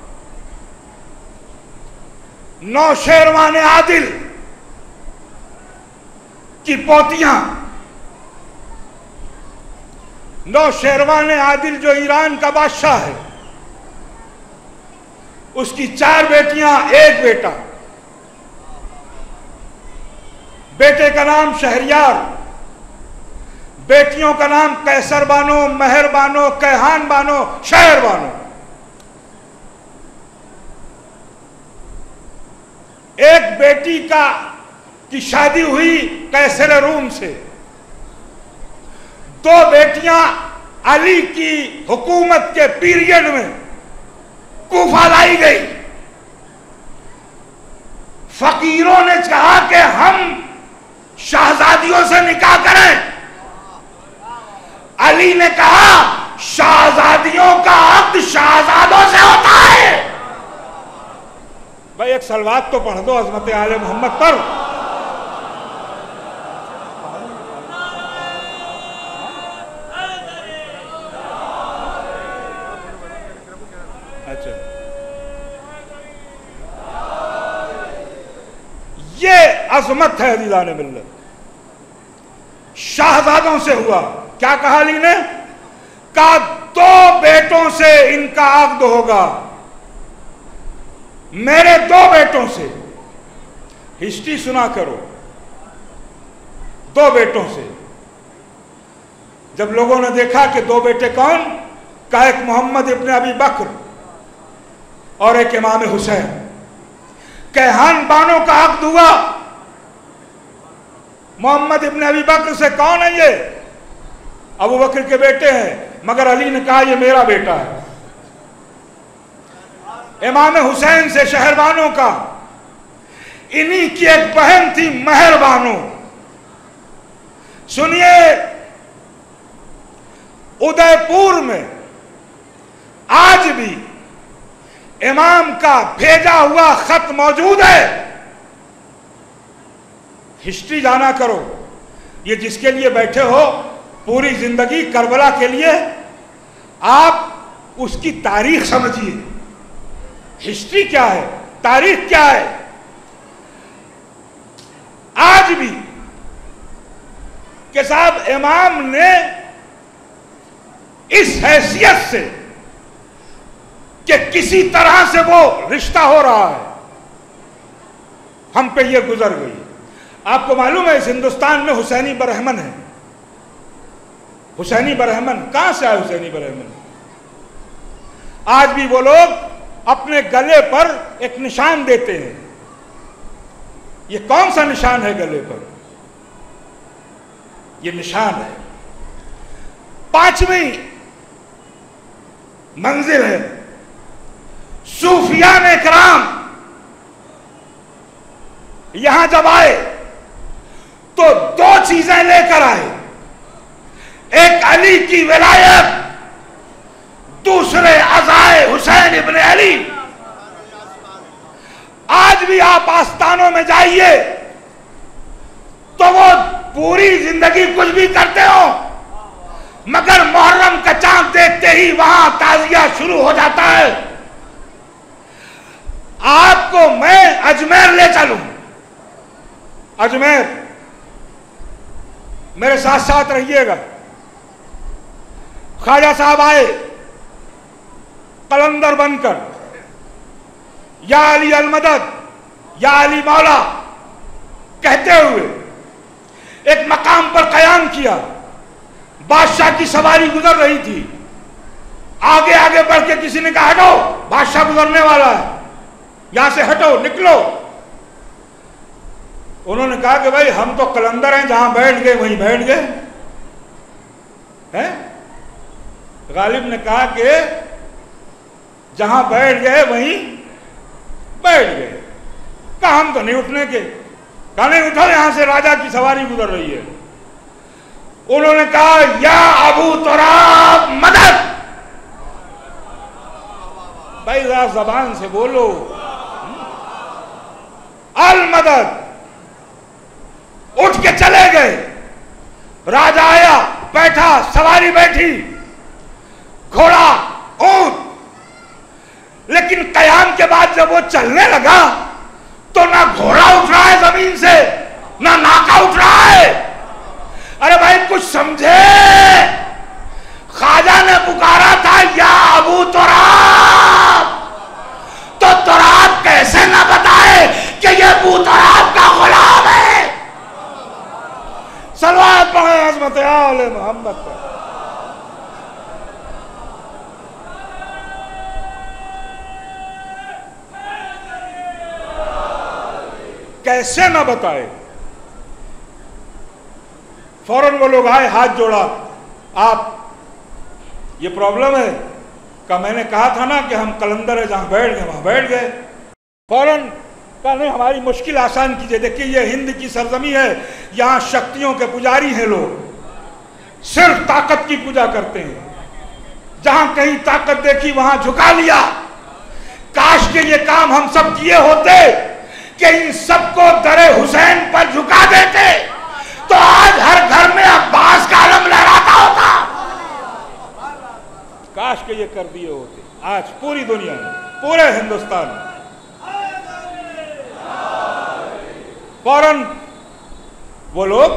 नौशेरवान आदिल की पोतियां। नौशेरवान आदिल जो ईरान का बादशाह है, उसकी चार बेटियां, एक बेटा। बेटे का नाम शहरयार, बेटियों का नाम कैसर बानो, मेहर बानो, कैहान बानो, शहर बानो। एक बेटी का की शादी हुई कैसर रूम से। दो बेटियां अली की हुकूमत के पीरियड में कूफा लाई गई। फकीरों ने कहा कि हम शहजादियों से निकाह करें। अली ने कहा शहजादियों का अक्द शहजादों से होता है। भाई एक सलवात तो पढ़ दो अज़मत आले मोहम्मद पर। अच्छा, ये अजमत है अजीज़ान मिल्लत। शहजादों से हुआ। क्या कहा अली ने? कहा दो बेटों से इनका अक्द होगा, मेरे दो बेटों से। हिस्ट्री सुना करो। दो बेटों से। जब लोगों ने देखा कि दो बेटे कौन, कहा एक मोहम्मद इब्न अबी बकर और एक इमाम हुसैन। कैहान बानों का अक्द हुआ। मोहम्मद इब्न अबी बकर से कौन है ये? अबू बकर के बेटे हैं, मगर अली ने कहा ये मेरा बेटा है। इमाम हुसैन से शहरबानों का। इन्हीं की एक बहन थी मेहरबानो। सुनिए, उदयपुर में आज भी इमाम का भेजा हुआ खत मौजूद है। हिस्ट्री जाना करो। ये जिसके लिए बैठे हो पूरी जिंदगी करबला के लिए, आप उसकी तारीख समझिए। हिस्ट्री क्या है, तारीख क्या है। आज भी कि साहब इमाम ने इस हैसियत से कि किसी तरह से वो रिश्ता हो रहा है, हम पे ये गुजर गई। आपको मालूम है इस हिंदुस्तान में हुसैनी बरहमन है। हुसैनी बरहमन कहां से आए? हुसैनी बरहमन आज भी वो लोग अपने गले पर एक निशान देते हैं। ये कौन सा निशान है गले पर? ये निशान है, पांचवी मंजिल है। सूफियान इकराम यहां जब आए तो दो चीजें लेकर आए। एक अली की विलायत, दूसरे अज़ाए हुसैन इब्न अली। आज भी आप आस्थानों में जाइए तो वो पूरी जिंदगी कुछ भी करते हो, मगर मुहर्रम का चांद देखते ही वहां ताजिया शुरू हो जाता है। आपको मैं अजमेर ले चलूं। अजमेर, मेरे साथ साथ रहिएगा। ख्वाजा साहब आए कलंदर बनकर, या अली अलमदद, या अली मौला कहते हुए एक मकाम पर कयाम किया। बादशाह की सवारी गुजर रही थी। आगे आगे बढ़ के किसी ने कहा हटो, बादशाह गुजरने वाला है, यहां से हटो, निकलो। उन्होंने कहा कि भाई हम तो कलंदर हैं, जहां बैठ गए वहीं बैठ गए हैं। गालिब ने कहा कि जहां बैठ गए वहीं बैठ गए। कहा हम तो नहीं उठने के। कहा नहीं उठो, यहां से राजा की सवारी गुजर रही है। उन्होंने कहा या अबू तुराब मदद। भाई जरा जबान से बोलो, अल मदद। उठ के चले गए। राजा आया, बैठा, सवारी बैठी, घोड़ा, ऊंट। लेकिन कयाम के बाद जब वो चलने लगा तो ना घोड़ा उठ रहा है जमीन से, ना नाका उठ रहा है। अरे भाई कुछ समझे। ख्वाजा ने पुकारा था या अबू तुराब, तो तुराब कैसे ना बताए कि ये अबू तुराब का गुलाम है। सलवात पढ़े अज़मत आले मोहम्मद पर। कैसे ना बताए। फौरन वो लोग आए, हाथ जोड़ा, आप ये प्रॉब्लम है। का मैंने कहा था ना कि हम कलंदर है जहां बैठ गए वहां बैठ गए। फौरन का नहीं हमारी मुश्किल आसान कीजिए। देखिए ये हिंद की सरजमी है, यहां शक्तियों के पुजारी हैं लोग, सिर्फ ताकत की पूजा करते हैं। जहां कहीं ताकत देखी वहां झुका लिया। काश के ये काम हम सब किए होते कि इन सबको दरे हुसैन पर झुका देते तो आज हर घर में अब्बास का आलम लहराता होता। काश के ये कर दिए होते। आज पूरी दुनिया में, पूरे हिंदुस्तान में फौरन वो लोग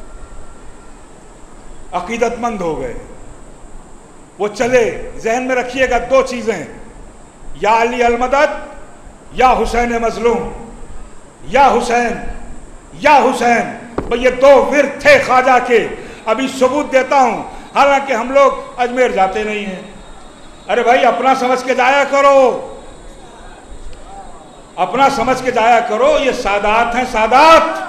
अकीदतमंद हो गए। वो चले। जहन में रखिएगा दो चीजें, या अली अलमदद या हुसैन मजलूम, या हुसैन या हुसैन। भाई ये दो विरद थे ख्वाजा के। अभी सबूत देता हूं, हालांकि हम लोग अजमेर जाते नहीं हैं। अरे भाई अपना समझ के जाया करो, अपना समझ के जाया करो। ये सादात हैं, सादात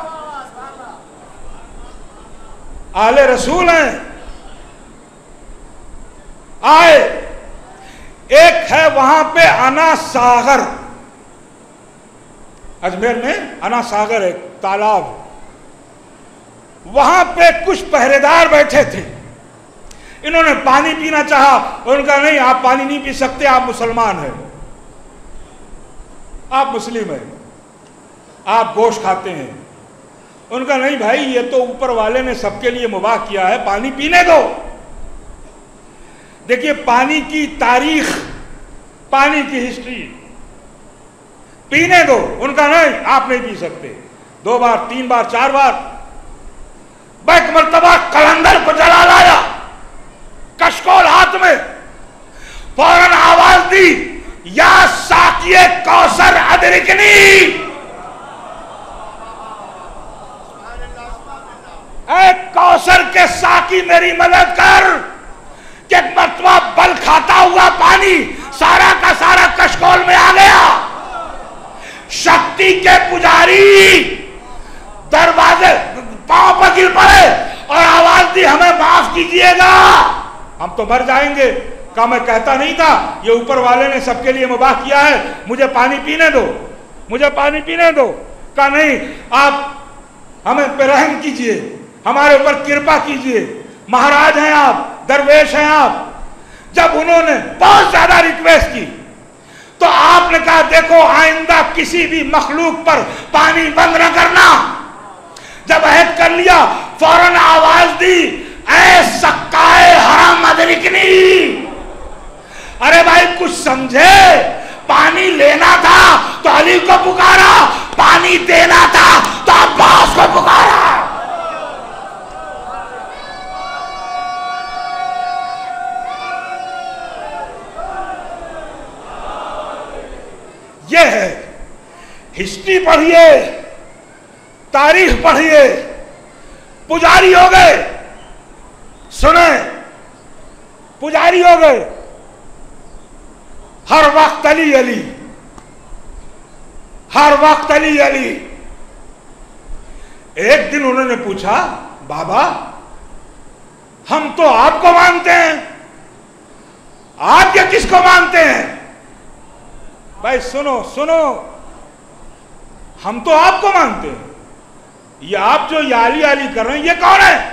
आले रसूल हैं। आए एक है वहां पे अना सागर, अजमेर में अना सागर एक तालाब, वहां पे कुछ पहरेदार बैठे थे। इन्होंने पानी पीना चाहा, उनका नहीं आप पानी नहीं पी सकते, आप मुसलमान हैं, आप मुस्लिम हैं, आप गोश्त खाते हैं। उनका नहीं भाई ये तो ऊपर वाले ने सबके लिए मुबाह किया है, पानी पीने दो। देखिए पानी की तारीख, पानी की हिस्ट्री, पीने दो। उनका नहीं आप नहीं पी सकते। दो बार, तीन बार, चार बार, बैक मर्तबा कलंदर को जला लाया, कशकोल हाथ में, फौरन आवाज दी या साकिए कौसर अदरिकनी। ऐ कौसर के साकी मेरी मदद कर। कि एक मर्तबा बल खाता हुआ पानी सारा का सारा कशकोल में आ गया। शक्ति के पुजारी दरवाजे पांव पर गिर पड़े और आवाज दी हमें माफ कीजिएगा, हम तो मर जाएंगे। का मैं कहता नहीं था ये ऊपर वाले ने सबके लिए मुबाह किया है, मुझे पानी पीने दो, मुझे पानी पीने दो। का नहीं आप हमें पे रहम कीजिए, हमारे ऊपर कृपा कीजिए, महाराज हैं आप, दरवेश हैं आप। जब उन्होंने बहुत ज्यादा रिक्वेस्ट की तो आपने कहा देखो आइंदा किसी भी मखलूक पर पानी बंद न करना। जब अहद कर लिया फौरन आवाज दी ऐ सक्काए हराम अदरिकनी। अरे भाई कुछ समझे, पानी लेना था तो अली को पुकारा, पानी देना था तो अब्बास को पुकारा। ये है हिस्ट्री पढ़िए, तारीख पढ़िए। पुजारी हो गए, सुने पुजारी हो गए, हर वक्त अली अली, हर वक्त अली अली। एक दिन उन्होंने पूछा बाबा हम तो आपको मानते हैं, आप क्या किसको मानते हैं? भाई सुनो सुनो, हम तो आपको मानते हैं, ये आप जो याली याली कर रहे हैं ये कौन है?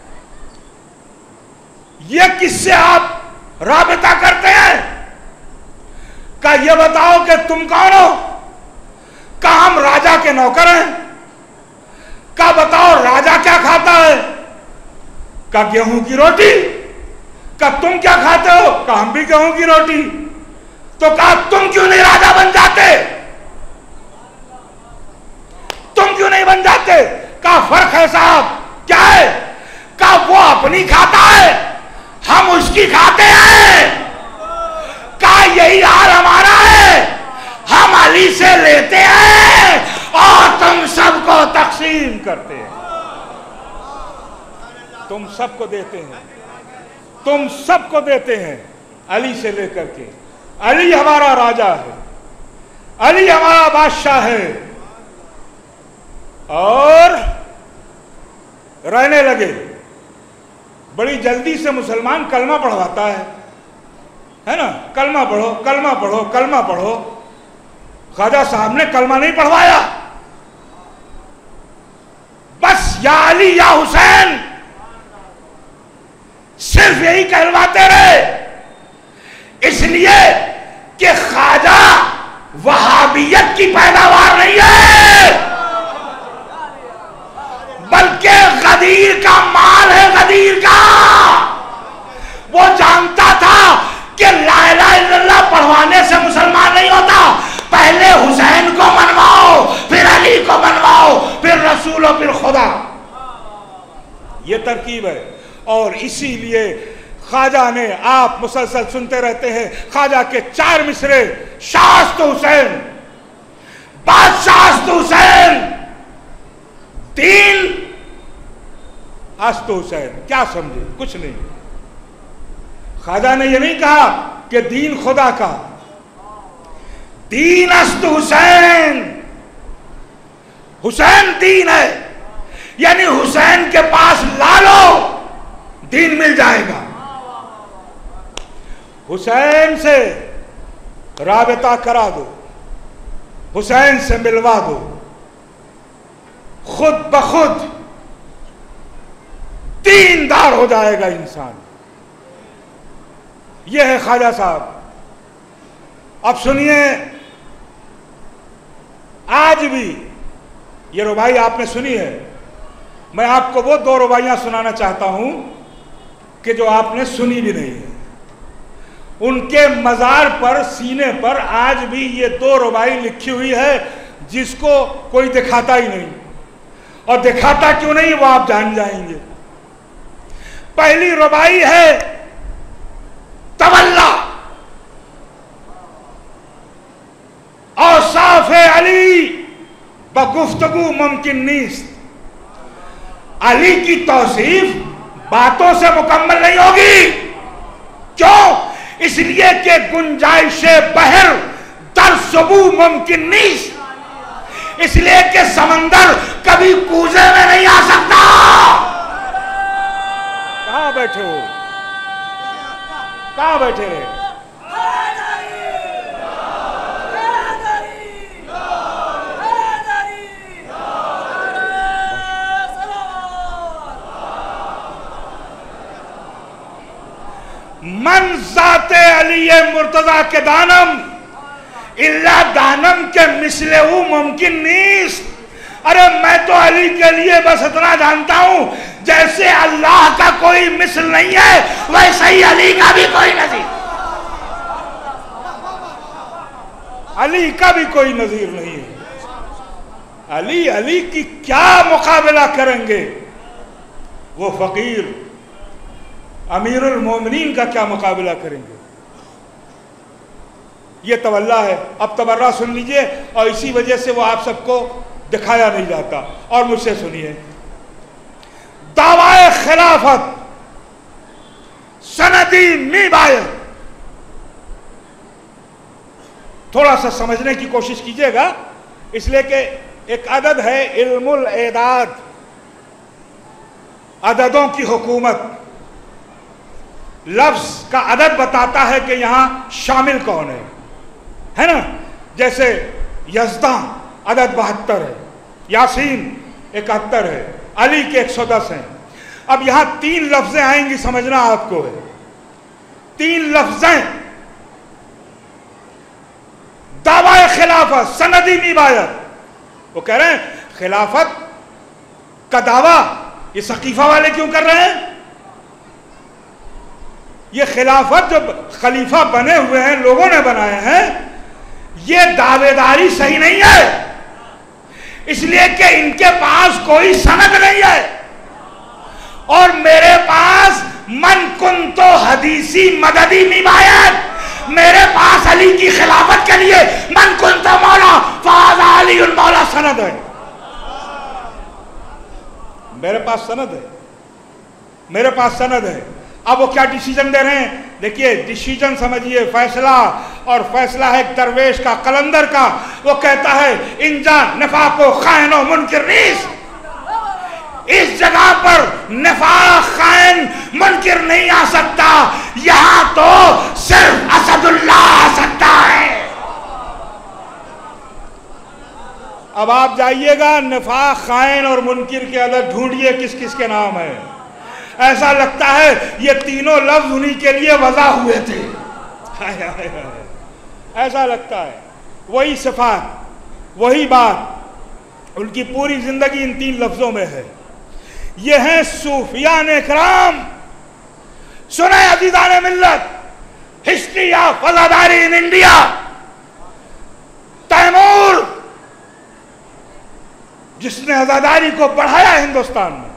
ये किससे आप राबिता करते हैं? का ये बताओ कि तुम कौन हो? का हम राजा के नौकर हैं? का बताओ राजा क्या खाता है? का गेहूं की रोटी। का तुम क्या खाते हो? का हम भी गेहूं की रोटी। तो कहा तुम क्यों नहीं राजा बन जाते? तुम क्यों नहीं बन जाते? का फर्क है साहब, क्या है? का वो अपनी खाता है, हम उसकी खाते हैं। का यही हाल हमारा है, हम अली से लेते हैं और तुम सबको तकसीम करते हैं, तुम सबको देते हैं, तुम सबको देते हैं अली से लेकर के। अली हमारा राजा है, अली हमारा बादशाह है। और रहने लगे। बड़ी जल्दी से मुसलमान कलमा पढ़वाता है, है ना, कलमा पढ़ो, कलमा पढ़ो, कलमा पढ़ो। ख्वाजा साहब ने कलमा नहीं पढ़वाया, बस या अली या हुसैन सिर्फ यही कहलवाते रहे, इसलिए कि ख्वाजा वहाबियत की पैदावार नहीं है, बल्कि गदीर का माल है, गदीर का। वो जानता था कि ला इलाहा इल्लल्लाह पढ़वाने से मुसलमान नहीं होता, पहले हुसैन को मनवाओ, फिर अली को मनवाओ, फिर रसूल और फिर खुदा। ये तरकीब है। और इसीलिए ख्वाजा ने, आप मुसलसल सुनते रहते हैं, ख्वाजा के चार मिसरे, शास्त हुसैन, बादशाह हुसैन, तीन अस्त हुसैन। क्या समझे? कुछ नहीं। ख्वाजा ने यह नहीं कहा कि दीन खुदा का, दीन अस्त हुसैन, हुसैन दीन है, यानी हुसैन के पास ला लो, दीन मिल जाएगा। हुसैन से राबता करा दो, हुसैन से मिलवा दो, खुद ब खुद दीनदार हो जाएगा इंसान। यह है ख्वाजा साहब। अब सुनिए, आज भी ये रुबाई आपने सुनी है, मैं आपको वो दो रुबाइयां सुनाना चाहता हूं कि जो आपने सुनी भी नहीं है। उनके मजार पर, सीने पर आज भी ये दो रुबाई लिखी हुई है, जिसको कोई दिखाता ही नहीं, और दिखाता क्यों नहीं वो आप जान जाएंगे। पहली रुबाई है तवल्ला, औसाफ अली बगुफ्तगू मुमकिन नीस्त। अली की तौसीफ बातों से मुकम्मल नहीं होगी। क्यों? इसलिए कि गुंजाइश बहर दर सुबू मुमकिन नीस्त, इसलिए कि समंदर कभी कूजे में नहीं आ सकता। कहां बैठे हो? कहां बैठे रहे? मन जाते अली मुर्तजा के दानम इल्ला दानम के मिसले हूं मुमकिन नीस्त। अरे मैं तो अली के लिए बस इतना जानता हूं, जैसे अल्लाह का कोई मिसल नहीं है, वैसे ही अली का भी कोई नजीर, अली का भी कोई नजीर नहीं है। अली अली की क्या मुकाबला करेंगे? वो फकीर अमीरुल मोमिनीन का क्या मुकाबला करेंगे? ये तवल्ला है। अब तबर्रा सुन लीजिए, और इसी वजह से वो आप सबको दिखाया नहीं जाता। और मुझसे सुनिए, दावाए खिलाफत सनदी मीबायत, थोड़ा सा समझने की कोशिश कीजिएगा, इसलिए कि एक अदद है इल्मुल एदाद, अददों की हुकूमत। लफ्ज का अदद बताता है कि यहां शामिल कौन है, है ना। जैसे यज़दा अदद बहत्तर है, यासीन इकहत्तर है, अली के एक सौ दस हैं। अब यहां तीन लफ्जें आएंगी, समझना आपको है। तीन लफ्जें, दावाए खिलाफत सनदी मीबायत। वो कह रहे हैं खिलाफत का दावा ये सकीफा वाले क्यों कर रहे हैं? ये खिलाफत जो खलीफा बने हुए हैं, लोगों ने बनाए हैं, ये दावेदारी सही नहीं है, इसलिए कि इनके पास कोई सनद नहीं है। और मेरे पास मन कुन तो हदीसी मददी निभायत, मेरे पास अली की खिलाफत के लिए मन कुन तो मौला फाज़ा अली उन मौला सनद है। मेरे पास सनद है, मेरे पास सनद है। अब वो क्या डिसीजन दे रहे हैं? देखिए, डिसीजन समझिए, फैसला। और फैसला है दरवेश का, कलंदर का। वो कहता है इंजा नफाको खानो मुनकिर रीस, इस जगह पर निफाक, खाइन, मुनकिर नहीं आ सकता। यहां तो सिर्फ असदुल्लाह आ सकता है। अब आप जाइएगा निफाक, खाइन और मुनकिर के अलग ढूंढिए किस किस के नाम है। ऐसा लगता है ये तीनों लफ्ज उन्हीं के लिए वज़ा हुए थे। हाय हाय हाय, ऐसा लगता है। वही सिफात, वही बात, उनकी पूरी जिंदगी इन तीन लफ्जों में है। ये हैं सूफियान इकराम। सुने अजीजान मिल्लत, हिस्ट्री ऑफ वज़ादारी इन इंडिया। तैमूर जिसने आजादारी को बढ़ाया हिंदुस्तान में,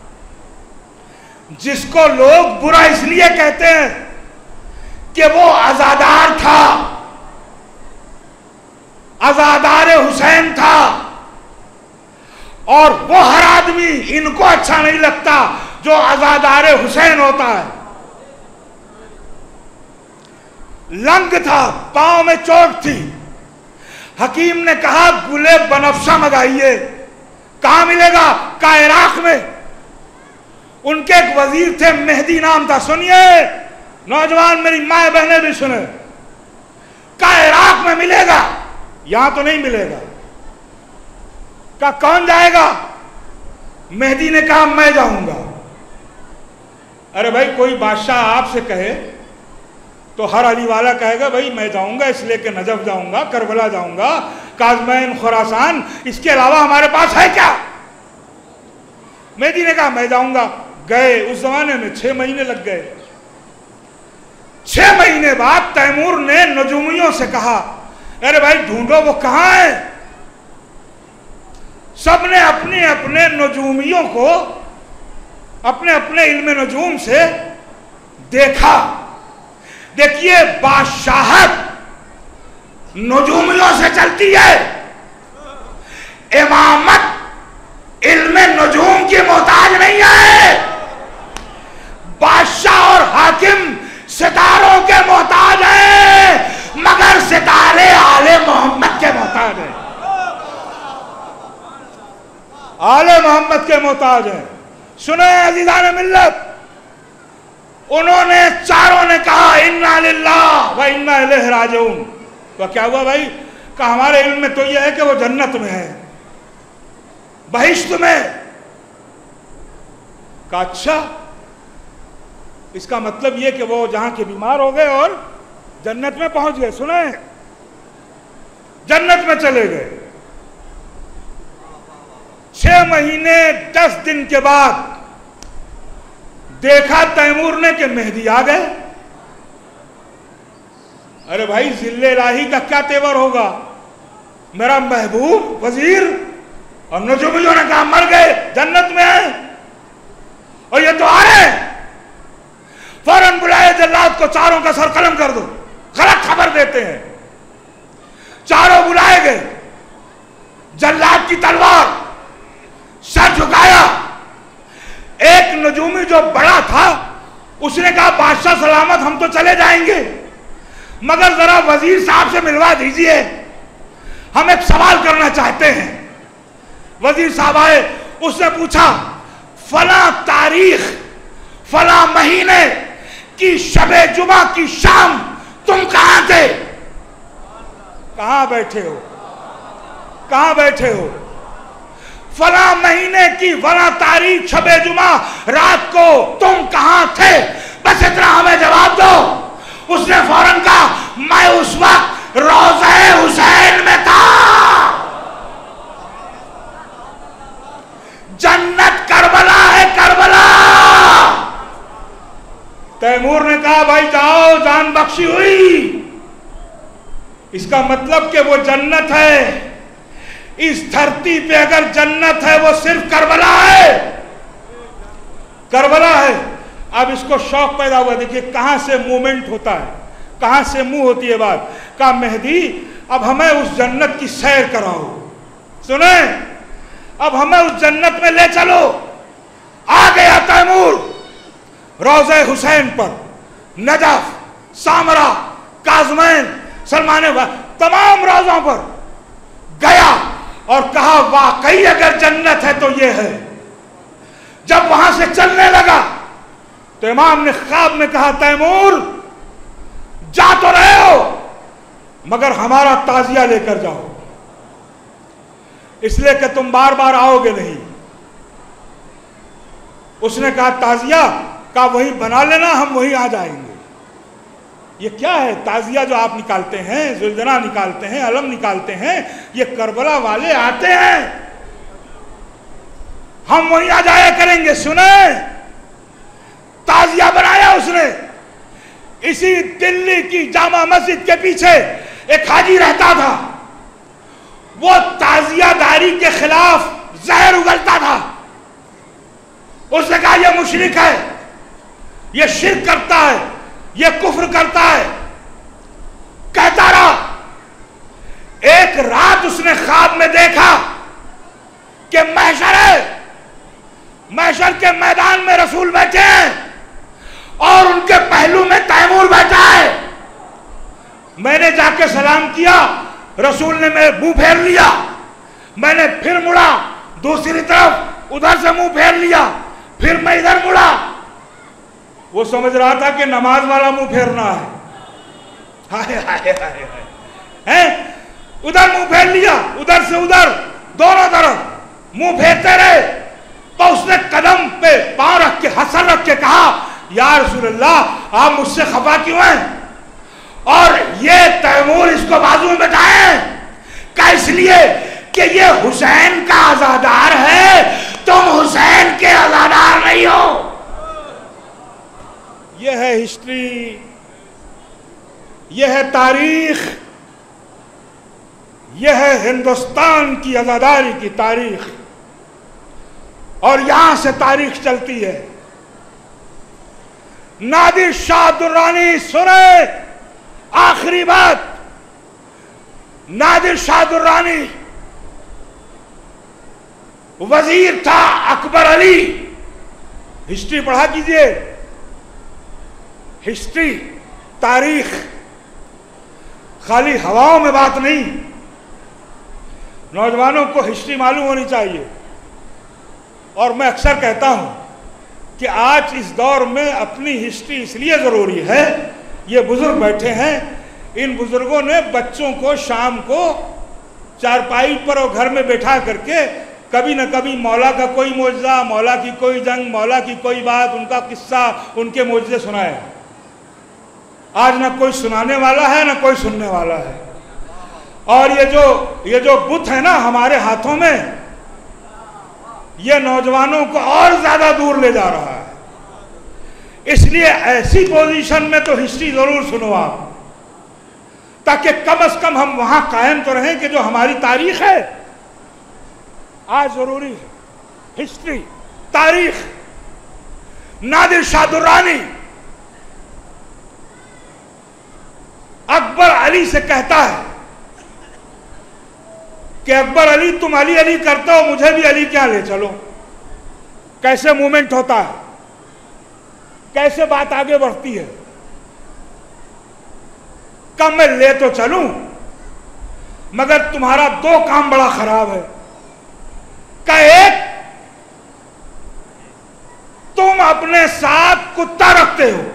जिसको लोग बुरा इसलिए कहते हैं कि वो आजादार था, आजादार हुसैन था, और वो हर आदमी, इनको अच्छा नहीं लगता जो आजादार हुसैन होता है। लंग था, पांव में चोट थी। हकीम ने कहा गुले बनफशा मंगाइए। कहां मिलेगा? का इराक में। उनके एक वजीर थे, मेहदी नाम था। सुनिए नौजवान, मेरी माए बहनें भी सुने, का इराक में मिलेगा, यहां तो नहीं मिलेगा। का कौन जाएगा? मेहदी ने कहा मैं जाऊंगा। अरे भाई, कोई बादशाह आपसे कहे तो हर अली वाला कहेगा भाई मैं जाऊंगा, इसलिए कि नजफ जाऊंगा, करबला जाऊंगा, काज़मैन, खुरासान, इसके अलावा हमारे पास है क्या? मेहदी ने कहा मैं जाऊंगा। गए। उस जमाने में छह महीने लग गए। छह महीने बाद तैमूर ने नजूमियों से कहा अरे भाई ढूंढो वो कहां है। सबने अपने अपने नजूमियों को अपने अपने इल्म नजूम से देखा। देखिए बादशाहत नजूमियों से चलती है, इमामत इल्म नजूम की मोहताज नहीं है। बादशाह और हाकिम सितारों के मोहताज हैं, मगर सितारे आले मोहम्मद के मोहताज हैं। आले मोहम्मद के मोहताज हैं। सुने अजीजान मिल्लत, उन्होंने चारों ने कहा इन्ना लिल्लाह व इन्ना इलैहि राजिऊन। तो क्या हुआ भाई? कहा हमारे इल्म में तो यह है कि वो जन्नत में है, बहिश्त में। कहा अच्छा, इसका मतलब यह कि वो जहां के बीमार हो गए और जन्नत में पहुंच गए। सुने, जन्नत में चले गए। छह महीने दस दिन के बाद देखा तैमूर ने कि मेहदी आ गए। अरे भाई जिल्ले इलाही का क्या तेवर होगा? मेरा महबूब वजीर और नजूमियों ने कहा मर गए, जन्नत में है, और ये तो आ रहे हैं। फौरन बुलाए जल्लाद को, चारों का सर कलम कर दो, गलत खबर देते हैं। चारों बुलाए गए। जल्लाद की तलवार, सर झुकाया। एक नजूमी जो बड़ा था उसने कहा बादशाह सलामत, हम तो चले जाएंगे, मगर जरा वजीर साहब से मिलवा दीजिए, हम एक सवाल करना चाहते हैं। वजीर साहब आए। उसने पूछा फला तारीख फला महीने की शबे जुमा की शाम तुम कहां थे? कहां बैठे हो? कहां बैठे हो? फला महीने की फला तारीख शबे जुमा रात को तुम कहां थे? बस इतना हमें जवाब दो। उसने फौरन कहा मैं उस वक्त रोज़े हुसैन में था। जन्नत करबला है, करबला। तैमूर ने कहा भाई जाओ, जान बख्शी हुई। इसका मतलब कि वो जन्नत है। इस धरती पे अगर जन्नत है वो सिर्फ करबला है, करबला है। अब इसको शौक पैदा हुआ। देखिए कहां से मूवमेंट होता है, कहां से मुंह होती है बात। कहा मेहदी अब हमें उस जन्नत की सैर कराओ। सुने, अब हमें उस जन्नत में ले चलो। आ गया तैमूर रोज़े हुसैन पर, नजफ, सामरा, काज़मैन, सलमान, तमाम रोज़ों पर गया और कहा वाकई अगर जन्नत है तो ये है। जब वहां से चलने लगा तो इमाम ने ख्वाब में कहा, तैमूर जा तो रहे हो मगर हमारा ताजिया लेकर जाओ, इसलिए कि तुम बार बार आओगे नहीं। उसने कहा ताजिया का वही बना लेना, हम वही आ जाएंगे। ये क्या है ताजिया जो आप निकालते हैं, जुल्जना निकालते हैं, अलम निकालते हैं, ये करबला वाले आते हैं, हम वहीं आ जाया करेंगे। सुने, ताजिया बनाया उसने। इसी दिल्ली की जामा मस्जिद के पीछे एक हाजी रहता था, वो ताजियादारी के खिलाफ जहर उगलता था। उसने कहा यह मुशरिक है, यह शिर्क करता है, यह कुफ्र करता है, कहता रहा। एक रात उसने ख्वाब में देखा कि महशर है, महशर के मैदान में रसूल बैठे हैं और उनके पहलू में तैमूर बैठा है। मैंने जाके सलाम किया, रसूल ने मेरे मुंह फेर लिया। मैंने फिर मुड़ा दूसरी तरफ, उधर से मुंह फेर लिया, फिर मैं इधर मुड़ा। वो समझ रहा था कि नमाज वाला मुंह फेरना है। हाय हाय हाय हैं, उधर मुंह फेर लिया, उधर से उधर, दोनों तरफ मुंह फेरते रहे। तो उसने कदम पे पांव रख के, हसन रख के कहा, या रसूलल्लाह, आप मुझसे खफा क्यों हैं? और ये तैमूर इसको बाजू में बैठाए का इसलिए कि ये हुसैन का आजादार है, तुम हुसैन के आजादार नहीं हो। यह है हिस्ट्री, यह है तारीख, यह है हिंदुस्तान की आजादारी की तारीख। और यहां से तारीख चलती है। नादिर शाह दुर्रानी, सुने आखिरी बात। नादिर शाह दुर्रानी वजीर था अकबर अली। हिस्ट्री पढ़ा कीजिए, हिस्ट्री, तारीख, खाली हवाओं में बात नहीं। नौजवानों को हिस्ट्री मालूम होनी चाहिए। और मैं अक्सर कहता हूं कि आज इस दौर में अपनी हिस्ट्री इसलिए जरूरी है, ये बुजुर्ग बैठे हैं, इन बुजुर्गों ने बच्चों को शाम को चारपाई पर और घर में बैठा करके कभी न कभी मौला का कोई मौजज़ा, मौला की कोई जंग, मौला की कोई बात, उनका किस्सा, उनके मौजज़े सुनाए। आज न कोई सुनाने वाला है, न कोई सुनने वाला है। और ये जो ये जो बुत है ना हमारे हाथों में, ये नौजवानों को और ज्यादा दूर ले जा रहा है। इसलिए ऐसी पोजीशन में तो हिस्ट्री जरूर सुनो आप, ताकि कम से कम हम वहां कायम तो रहें कि जो हमारी तारीख है आज जरूरी है। हिस्ट्री, तारीख। नादिर शाह दुर्रानी अकबर अली से कहता है कि अकबर अली, तुम अली अली करते हो, मुझे भी अली क्या ले चलो। कैसे मूवमेंट होता है, कैसे बात आगे बढ़ती है। कब मैं ले तो चलूं, मगर तुम्हारा दो काम बड़ा खराब है। का एक, तुम अपने साथ कुत्ता रखते हो।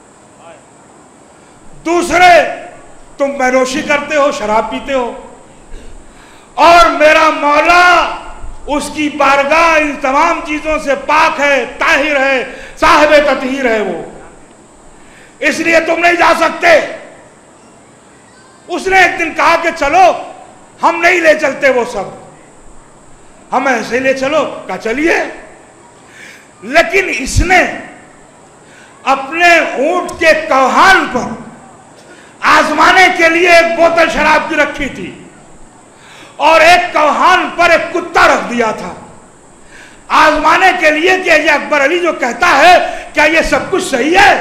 दूसरे, तुम मैनोशी करते हो, शराब पीते हो। और मेरा मौला, उसकी बारगाह इन तमाम चीजों से पाक है, ताहिर है, साहिब ततहीर है वो, इसलिए तुम नहीं जा सकते। उसने एक दिन कहा कि चलो, हम नहीं ले चलते वो सब, हम ऐसे ले चलो। कहा चलिए। लेकिन इसने अपने ऊंट के कौहान पर आजमाने के लिए एक बोतल शराब की रखी थी और एक कौहान पर एक कुत्ता रख दिया था, आजमाने के लिए कि ये अकबर अली जो कहता है क्या ये सब कुछ सही है।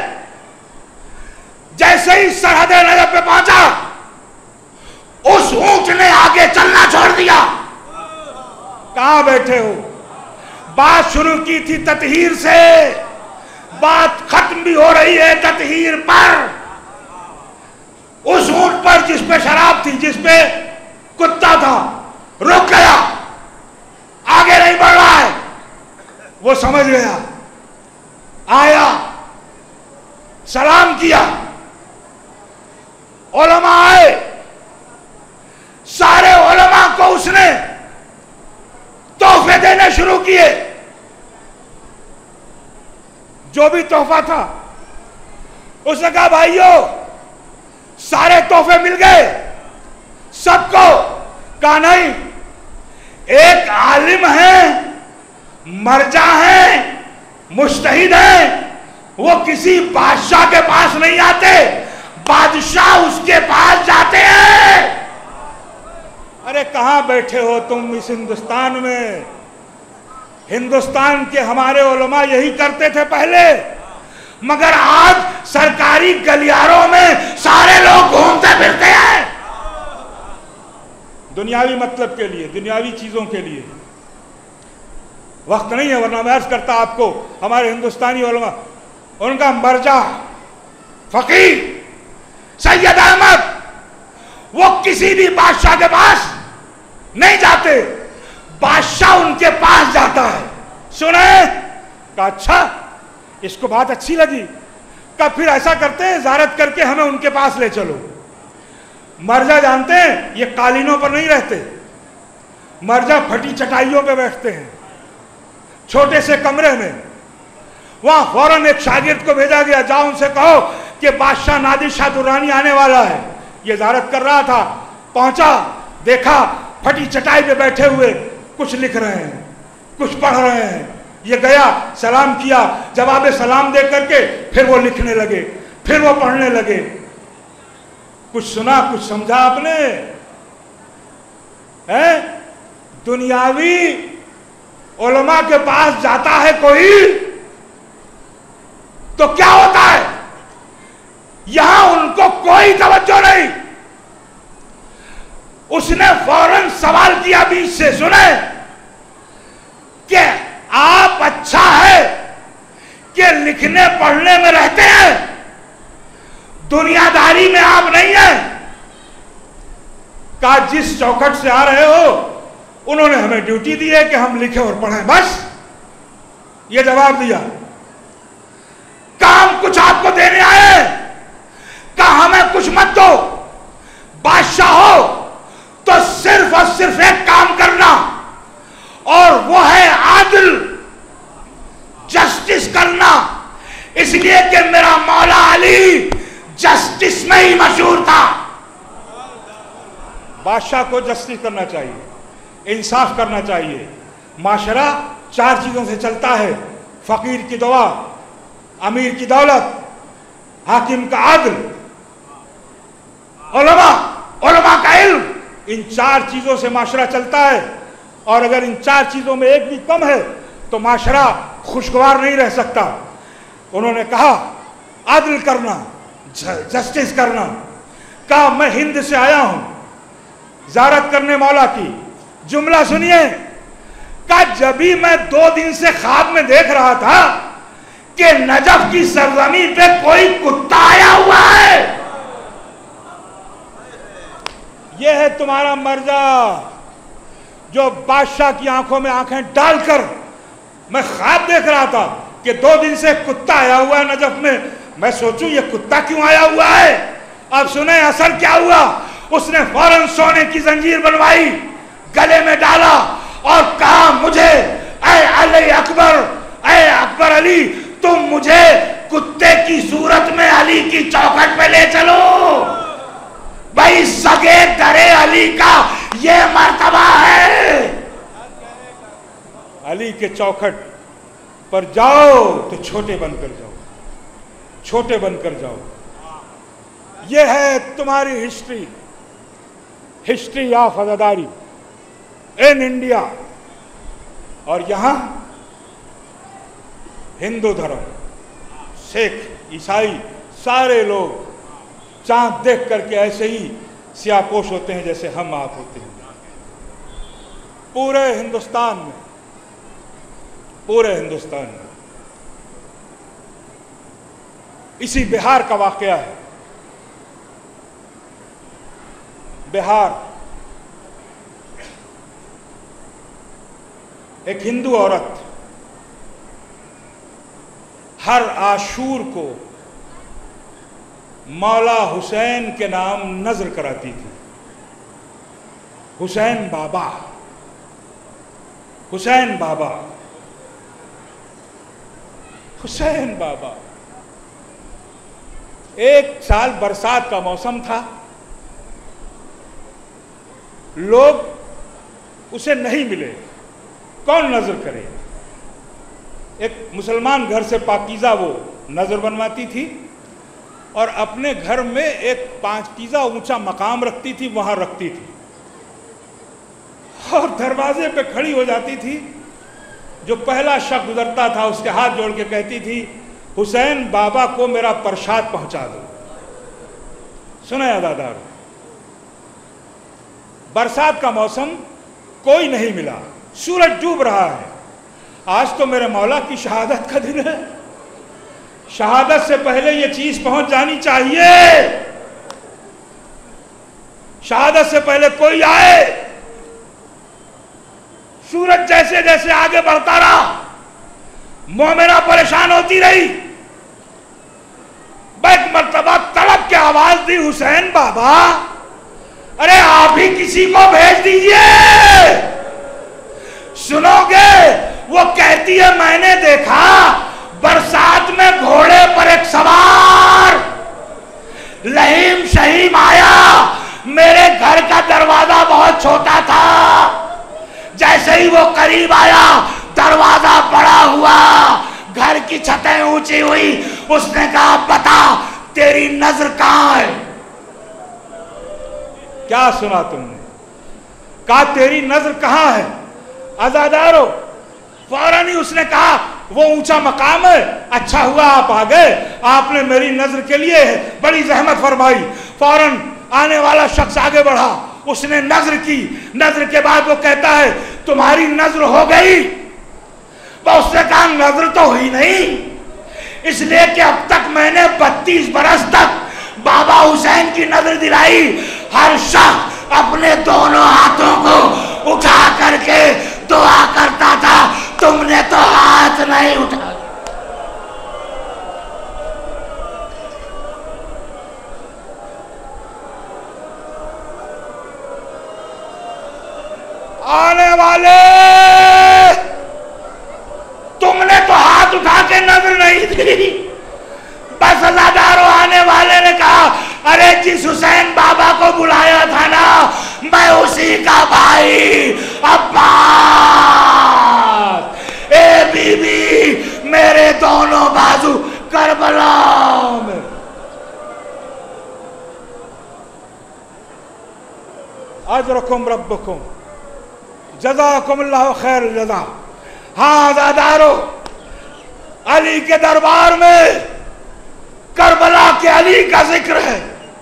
जैसे ही सरहद नजर पे पहुंचा, उस ऊंट ने आगे चलना छोड़ दिया। कहां बैठे हो? बात शुरू की थी ततहीर से, बात खत्म भी हो रही है ततहीर पर। उस ऊंट पर जिस पे शराब थी, जिस पे कुत्ता था, रुक गया, आगे नहीं बढ़ रहा है। वो समझ गया, आया, सलाम किया, उलमा आए, सारे उलमा को उसने तोहफे देने शुरू किए। जो भी तोहफा था उसने कहा भाइयों सारे तोहफे मिल गए सबको। कहा नहीं, एक आलिम है, मर्जा है, मुज्तहिद है, वो किसी बादशाह के पास नहीं आते, बादशाह उसके पास जाते हैं। अरे कहां बैठे हो तुम इस हिंदुस्तान में? हिंदुस्तान के हमारे उलमा यही करते थे पहले, मगर आज सरकारी गलियारों में सारे लोग घूमते फिरते हैं दुनियावी मतलब के लिए, दुनियावी चीजों के लिए। वक्त नहीं है, वरना मैं अर्ज करता आपको, हमारे हिंदुस्तानी उलमा, उनका मर्जा फकीर सैयद अहमद, वो किसी भी बादशाह के पास नहीं जाते, बादशाह उनके पास जाता है। सुने? कहा अच्छा, इसको बात अच्छी लगी। कहा फिर ऐसा करते हैं, ज़ियारत करके हमें उनके पास ले चलो। मर्जा जानते हैं ये कालीनों पर नहीं रहते, मर्जा फटी चटाइयों पे बैठते हैं, छोटे से कमरे में। वहां फौरन एक शागिर्द को भेजा गया, जाओ उनसे कहो कि बादशाह नादिर शाह दुर्रानी आने वाला है। ये ज़ियारत कर रहा था, पहुंचा, देखा फटी चटाई पे बैठे हुए कुछ लिख रहे हैं, कुछ पढ़ रहे हैं। ये गया, सलाम किया, जवाब सलाम दे करके फिर वो लिखने लगे, फिर वो पढ़ने लगे। कुछ सुना, कुछ समझा आपने? है दुनियावी उलमा के पास जाता है कोई तो क्या होता है? यहां उनको कोई तवज्जो नहीं। उसने फौरन सवाल किया बीच से, सुने कि आप अच्छा है कि लिखने पढ़ने में रहते हैं, दुनियादारी में आप नहीं है? कहा जिस चौखट से आ रहे हो उन्होंने हमें ड्यूटी दी है कि हम लिखें और पढ़ें, बस ये जवाब दिया। काम कुछ आपको देने आए? कहा हमें कुछ मत दो, बादशाह हो तो सिर्फ और सिर्फ एक काम करना, और वो है आदिल, जस्टिस करना। इसलिए कि मेरा मौला अली जस्टिस में ही मशहूर था। बादशाह को जस्टिस करना चाहिए, इंसाफ करना चाहिए। माशरा चार चीजों से चलता है, फकीर की दुआ, अमीर की दौलत, हाकिम का आदल, उलमा उलमा का इल्म। इन चार चीजों से माशरा चलता है, और अगर इन चार चीजों में एक भी कम है तो माशरा खुशगवार नहीं रह सकता। उन्होंने कहा आदल करना, जस्टिस करना। कहा मैं हिंद से आया हूं ज़ियारत करने मौला की। जुमला सुनिए, कहा जब भी मैं दो दिन से ख्वाब में देख रहा था कि नजफ की सरजमी पे कोई कुत्ता आया हुआ है। यह है तुम्हारा मर्जा जो बादशाह की आंखों में आंखें डालकर, मैं ख्वाब देख रहा था कि दो दिन से कुत्ता आया हुआ है नजफ में। मैं सोचूं ये कुत्ता क्यों आया हुआ है। अब सुने असर क्या हुआ। उसने फौरन सोने की जंजीर बनवाई, गले में डाला और कहा मुझे ऐ अली अकबर, ऐ अकबर अली, तुम मुझे कुत्ते की सूरत में अली की चौखट पे ले चलो। भाई सगे डरे अली का ये मर्तबा है। अली के चौखट पर जाओ तो छोटे बनकर जाओ, छोटे बनकर जाओ। यह है तुम्हारी हिस्ट्री, हिस्ट्री ऑफ अज़ादारी इन इंडिया। और यहां हिंदू धर्म, सिख, ईसाई, सारे लोग चांद देख करके ऐसे ही सियापोश होते हैं जैसे हम आप होते हैं। पूरे हिंदुस्तान में, पूरे हिंदुस्तान में इसी बिहार का वाकया है। बिहार, एक हिंदू औरत हर आशूर को मौला हुसैन के नाम नजर कराती थी। हुसैन बाबा, हुसैन बाबा, हुसैन बाबा। एक साल बरसात का मौसम था, लोग उसे नहीं मिले, कौन नजर करे। एक मुसलमान घर से पाकीज़ा वो नजर बनवाती थी और अपने घर में एक पाकीज़ा ऊंचा मकाम रखती थी, वहां रखती थी और दरवाजे पे खड़ी हो जाती थी। जो पहला शख्स गुजरता था उसके हाथ जोड़ के कहती थी, हुसैन बाबा को मेरा प्रसाद पहुंचा दो। सुना अदादार, बरसात का मौसम, कोई नहीं मिला, सूरज डूब रहा है। आज तो मेरे मौला की शहादत का दिन है, शहादत से पहले ये चीज पहुंच जानी चाहिए। शहादत से पहले कोई आए। सूरज जैसे जैसे आगे बढ़ता रहा, मोमिना परेशान होती रही। एक मर्तबा तड़प के आवाज दी, हुसैन बाबा, अरे आप ही किसी को भेज दीजिए। सुनोगे? वो कहती है, मैंने देखा बरसात में घोड़े पर एक सवार लहीम शहीम आया। मेरे घर का दरवाजा बहुत छोटा था, जैसे ही वो करीब आया दरवाजा बड़ा हुआ, घर की छतें ऊंची हुई। उसने कहा, बता तेरी नजर कहां है? क्या सुना तुमने? कहा तेरी नजर कहां है? आजादारो, फौरन ही उसने कहा, वो ऊंचा मकाम है, अच्छा हुआ आप आ गए, आपने मेरी नजर के लिए बड़ी जहमत फरमाई। फौरन आने वाला शख्स आगे बढ़ा, उसने नजर की। नजर के बाद वो कहता है, तुम्हारी नजर हो गई? वो उसने कहा, नजर तो हुई नहीं, इसलिए कि अब तक मैंने बत्तीस बरस तक बाबा हुसैन की नजर दिलाई। हर शख्स अपने दोनों हाथों को उठा करके दुआ करता था, तुमने तो हाथ नहीं उठाया। आने वाले, तुमने तो हाथ उठा के नजर नहीं दी। बस अज़ादारों, आने वाले ने कहा, अरे जिस हुसैन बाबा को बुलाया था ना, मैं उसी का भाई अब्बास। ए बीबी, मेरे दोनों बाजू करबला में। अजरकुम रब्बुकुम जज़ाकुमुल्लाहु खैर जज़ा। हाँ अज़ादारों, अली के दरबार में करबला के अली का जिक्र है।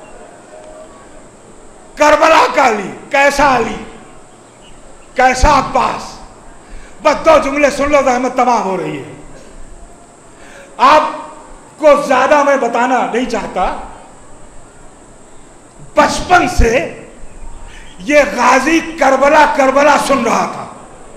करबला का अली, कैसा अली, कैसा अब्बास। बस दो जुमले सुन लो, रहमत तमाम हो रही है। आपको ज्यादा मैं बताना नहीं चाहता। बचपन से ये गाजी करबला करबला सुन रहा था।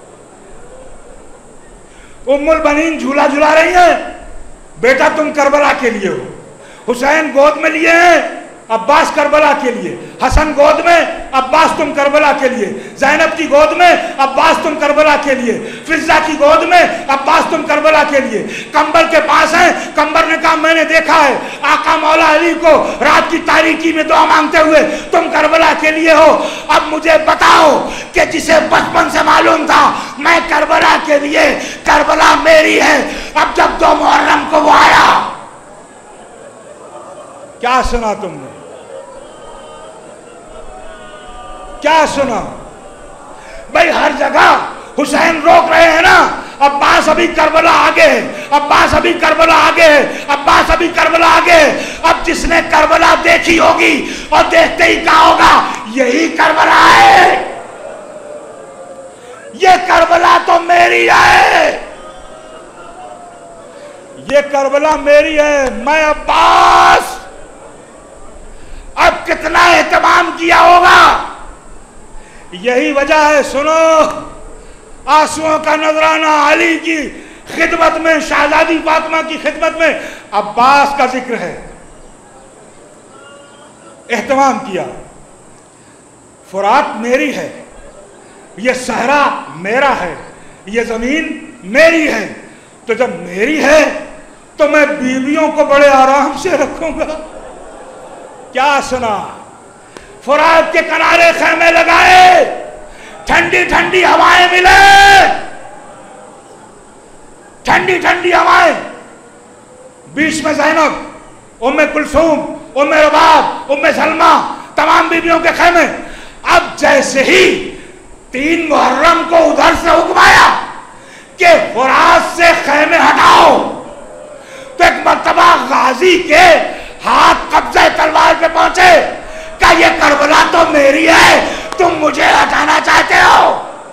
उम्मुल बनीन झूला झूला रही है, बेटा तुम करबला के लिए हो। हुसैन गोद में लिए हैं, अब्बास करबला के लिए। हसन गोद में, अब्बास तुम करबला के लिए। ज़ैनब की गोद में, अब्बास तुम करबला के लिए। फिज़ा की गोद में, अब्बास तुम करबला के लिए। कंबल के पास हैं, कंबल ने कहा, मैंने देखा है आका मौला अली को रात की तारीकी में दुआ मांगते हुए, तुम करबला के लिए हो। अब मुझे बताओ कि जिसे बचपन से मालूम था मैं करबला के लिए, करबला मेरी है, अब जब दो मुहर्रम को वो आया, क्या सुना तुमने? क्या सुना भाई? हर जगह हुसैन रोक रहे हैं ना, अब्बास अभी करबला आगे है, अब्बास अभी करबला आगे है, अब्बास अभी करबला आगे है। अब जिसने करबला देखी होगी और देखते ही कहा होगा, यही करबला है, ये करबला तो मेरी है, ये करबला मेरी है, मैं अब्बास। अब कितना एहतमाम किया होगा। यही वजह है, सुनो, आंसुओं का नजराना अली की खिदमत में, शहजादी फातिमा की खिदमत में अब्बास का जिक्र है, एहतमाम किया। फुरात मेरी है, ये सहरा मेरा है, ये जमीन मेरी है। तो जब मेरी है तो मैं बीवियों को बड़े आराम से रखूंगा। क्या सुना? फुरात के किनारे खेमे लगाए, ठंडी ठंडी हवाएं मिले, ठंडी ठंडी हवाएं। बीच में ज़ैनब, उम्मे कुलसूम, उम्मे रबाब, उम्मे सलमा, तमाम बीवियों के खेमे। अब जैसे ही तीन मुहर्रम को उधर से हुक्म आया कि फुरात से खेमे हटाओ, तो एक मर्तबा गाजी के हाथ कब्जा तलवार पे पहुंचे। क्या ये करबला तो मेरी है, तुम मुझे हटाना चाहते हो?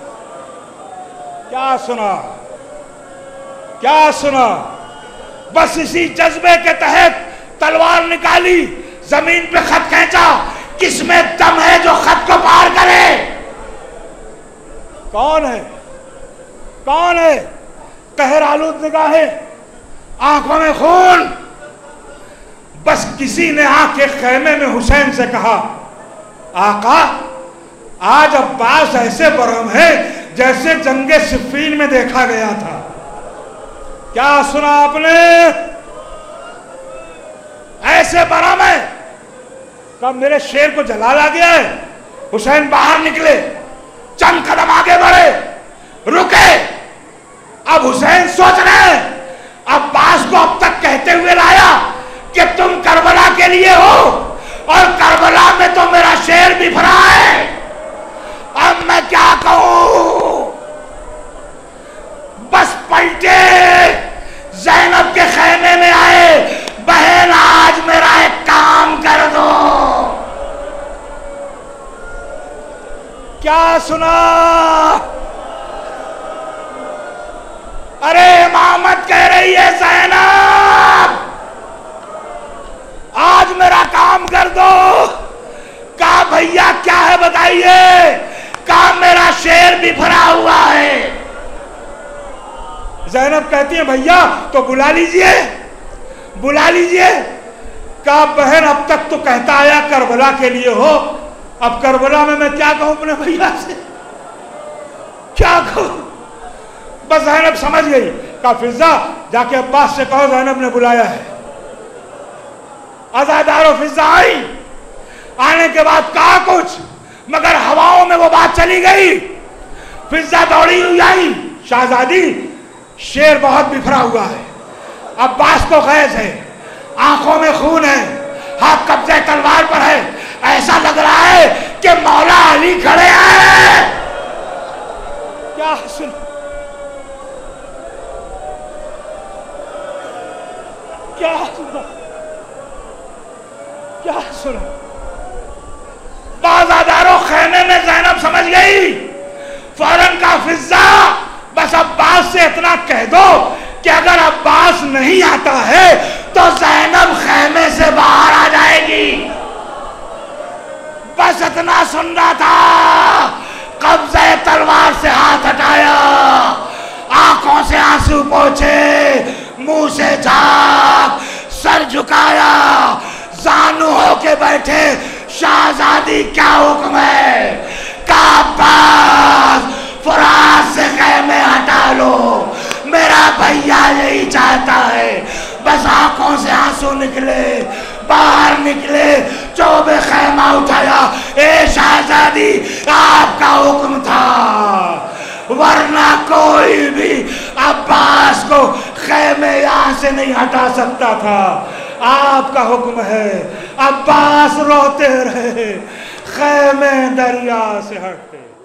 क्या सुना? क्या सुना? बस इसी जज्बे के तहत तलवार निकाली, जमीन पे खत खींचा। किसमें दम है जो खत को पार करे? कौन है? कौन है? कहर आलूद निगाहें, आंखों में खून। बस किसी ने आके खेमे में हुसैन से कहा, आका आज अब्बास ऐसे बरहम है जैसे जंगे सिफ़ीन में देखा गया था। क्या सुना आपने? ऐसे बरहम है। कब मेरे शेर को जलाल आ गया है। हुसैन बाहर निकले, चंद कदम आगे बढ़े, रुके। अब हुसैन सोच रहे हैं अब्बास को अब तक कहते हुए लाया कि तुम करबला के लिए हो, और करबला में तो मेरा शेर बिफरा है। अब मैं क्या कहूं? बस पलटे, ज़ैनब के खेमे में आए। बहन आज मेरा एक काम कर दो। क्या सुना? अरे इमामत कह रही है ज़ैनब, आज मेरा काम कर दो। कहा भैया क्या है बताइए? कहा मेरा शेर बिफरा हुआ है। ज़ैनब कहती है भैया तो बुला लीजिए, बुला लीजिए। कहा बहन अब तक तो कहता आया करबला के लिए हो, अब करबला में मैं क्या कहूं अपने भैया से? क्या कहूं? बस ज़ैनब समझ गई। कहा फिजा जाके अब्बास से कहो ज़ैनब ने बुलाया है। आजादारो फिजा आई। आने के बाद कहा कुछ, मगर हवाओं में वो बात चली गई। फिजा दौड़ी हुई आई, शहजादी शेर बहुत बिखरा हुआ है, अब्बास को गैस है, आंखों में खून है, हाथ कब्जे तलवार पर है, ऐसा लग रहा है कि मौला अली खड़े हैं। क्या सुन? क्या सुना? क्या सुना? बाज़ादारों खेमे में ज़ैनब समझ गई। फौरन का फिजा बस अब्बास से इतना कह दो कि अगर अब्बास नहीं आता है तो ज़ैनब खेमे से बाहर आ जाएगी। बस इतना सुनना था। कब्ज़े तलवार से हाथ हटाया, आंखों से आंसू पोंछे, मुंह से झाग, सर झुकाया, जानू होके बैठे। शहजादी क्या हुक्म है? का अब्बास फुरात से खेमे हटा लो, मेरा भैया यही चाहता है। बस आंखों से आंसू निकले, बाहर निकले, चौबे खेमा उठाया। ए शहजादी आपका हुक्म था, वरना कोई भी अब्बास को खेमे यहां से नहीं हटा सकता था। आपका हुक्म है। अब्बास रोते रहे, खेमे दरिया से हटते।